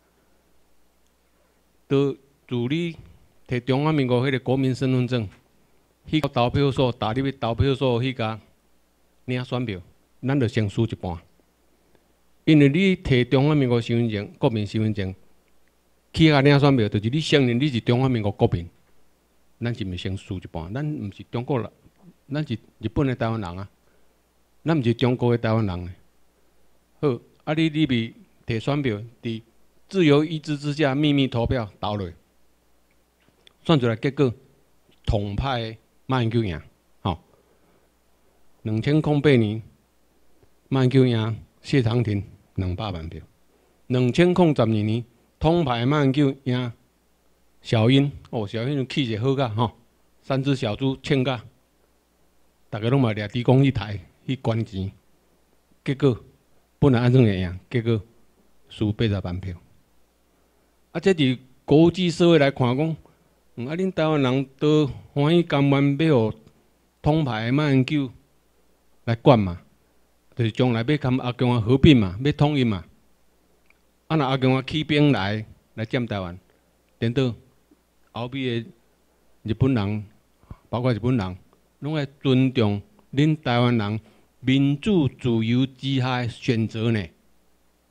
都自你摕中华民国迄个国民身份证，去到投票所，打入去投票所去甲领选票，咱就先输一半。因为你摕中华民国身份证、国民身份证去遐领选票，就是你承认你是中华民国国民，咱是毋是先输一半？咱毋是中国人，咱是日本的台湾人啊，咱毋是中国的台湾人。好，啊你未摕选票，伫自由意志之下秘密投票投落，算出来结果，统派马英九赢，吼，2008年马英九赢。谢长廷200万票，2012年统派马英九赢小英，哦，小英气势好甲吼，3只小猪称甲，大家拢嘛掠猪公去抬去捐钱，结果本来安怎会赢，结果输80万票。啊，这伫国际社会来看讲，啊，恁台湾人都欢喜甘愿要互统派马英九来管嘛？就是将来要跟阿共啊合并嘛，要统一嘛。啊，若阿共啊起兵来占台湾，等到后壁的日本人，包括日本人，拢爱尊重恁台湾人民主自由之下的选择呢。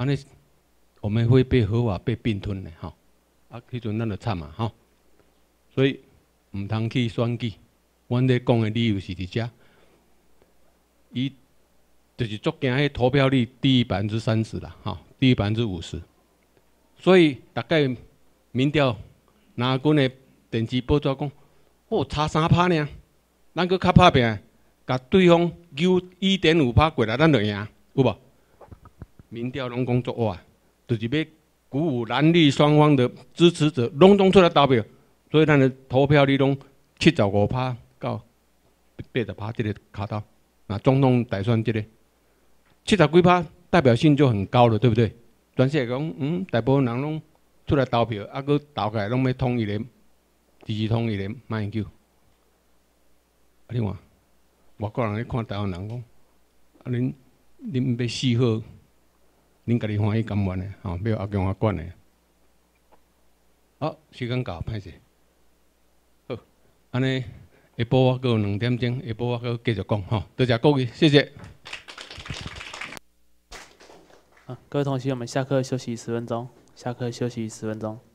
安尼我们会被合法被并吞的哈。啊，迄阵咱就惨嘛哈。所以唔通去选举。阮咧讲的理由是伫遮，伊就是足惊迄投票率低于30%啦，哈，低于50%。所以大概民调，拿阮的电视报纸讲，哦，差3%呢，咱搁较拍拼，甲对方揪1.5%过来，咱就赢，有无？民调拢讲作哇，就是要鼓舞蓝绿双方的支持者拢出来投票，所以咱的投票率拢75%到80%这个卡到。那总统大选这个70几%，代表性就很高了，对不对？全世界讲，大部分人拢出来投票，啊，佮投起来拢要统一的，支持统一的，卖救。啊，你看，外国人咧看台湾人讲，啊，恁要死好，恁家己欢喜甘愿的，吼，要阿公阿管的。好，时间到，歹势。好，安尼下晡我阁有2点钟，下晡我阁继续讲，吼，多谢各位，谢谢。 各位同学，我们下课休息10分钟。下课休息10分钟。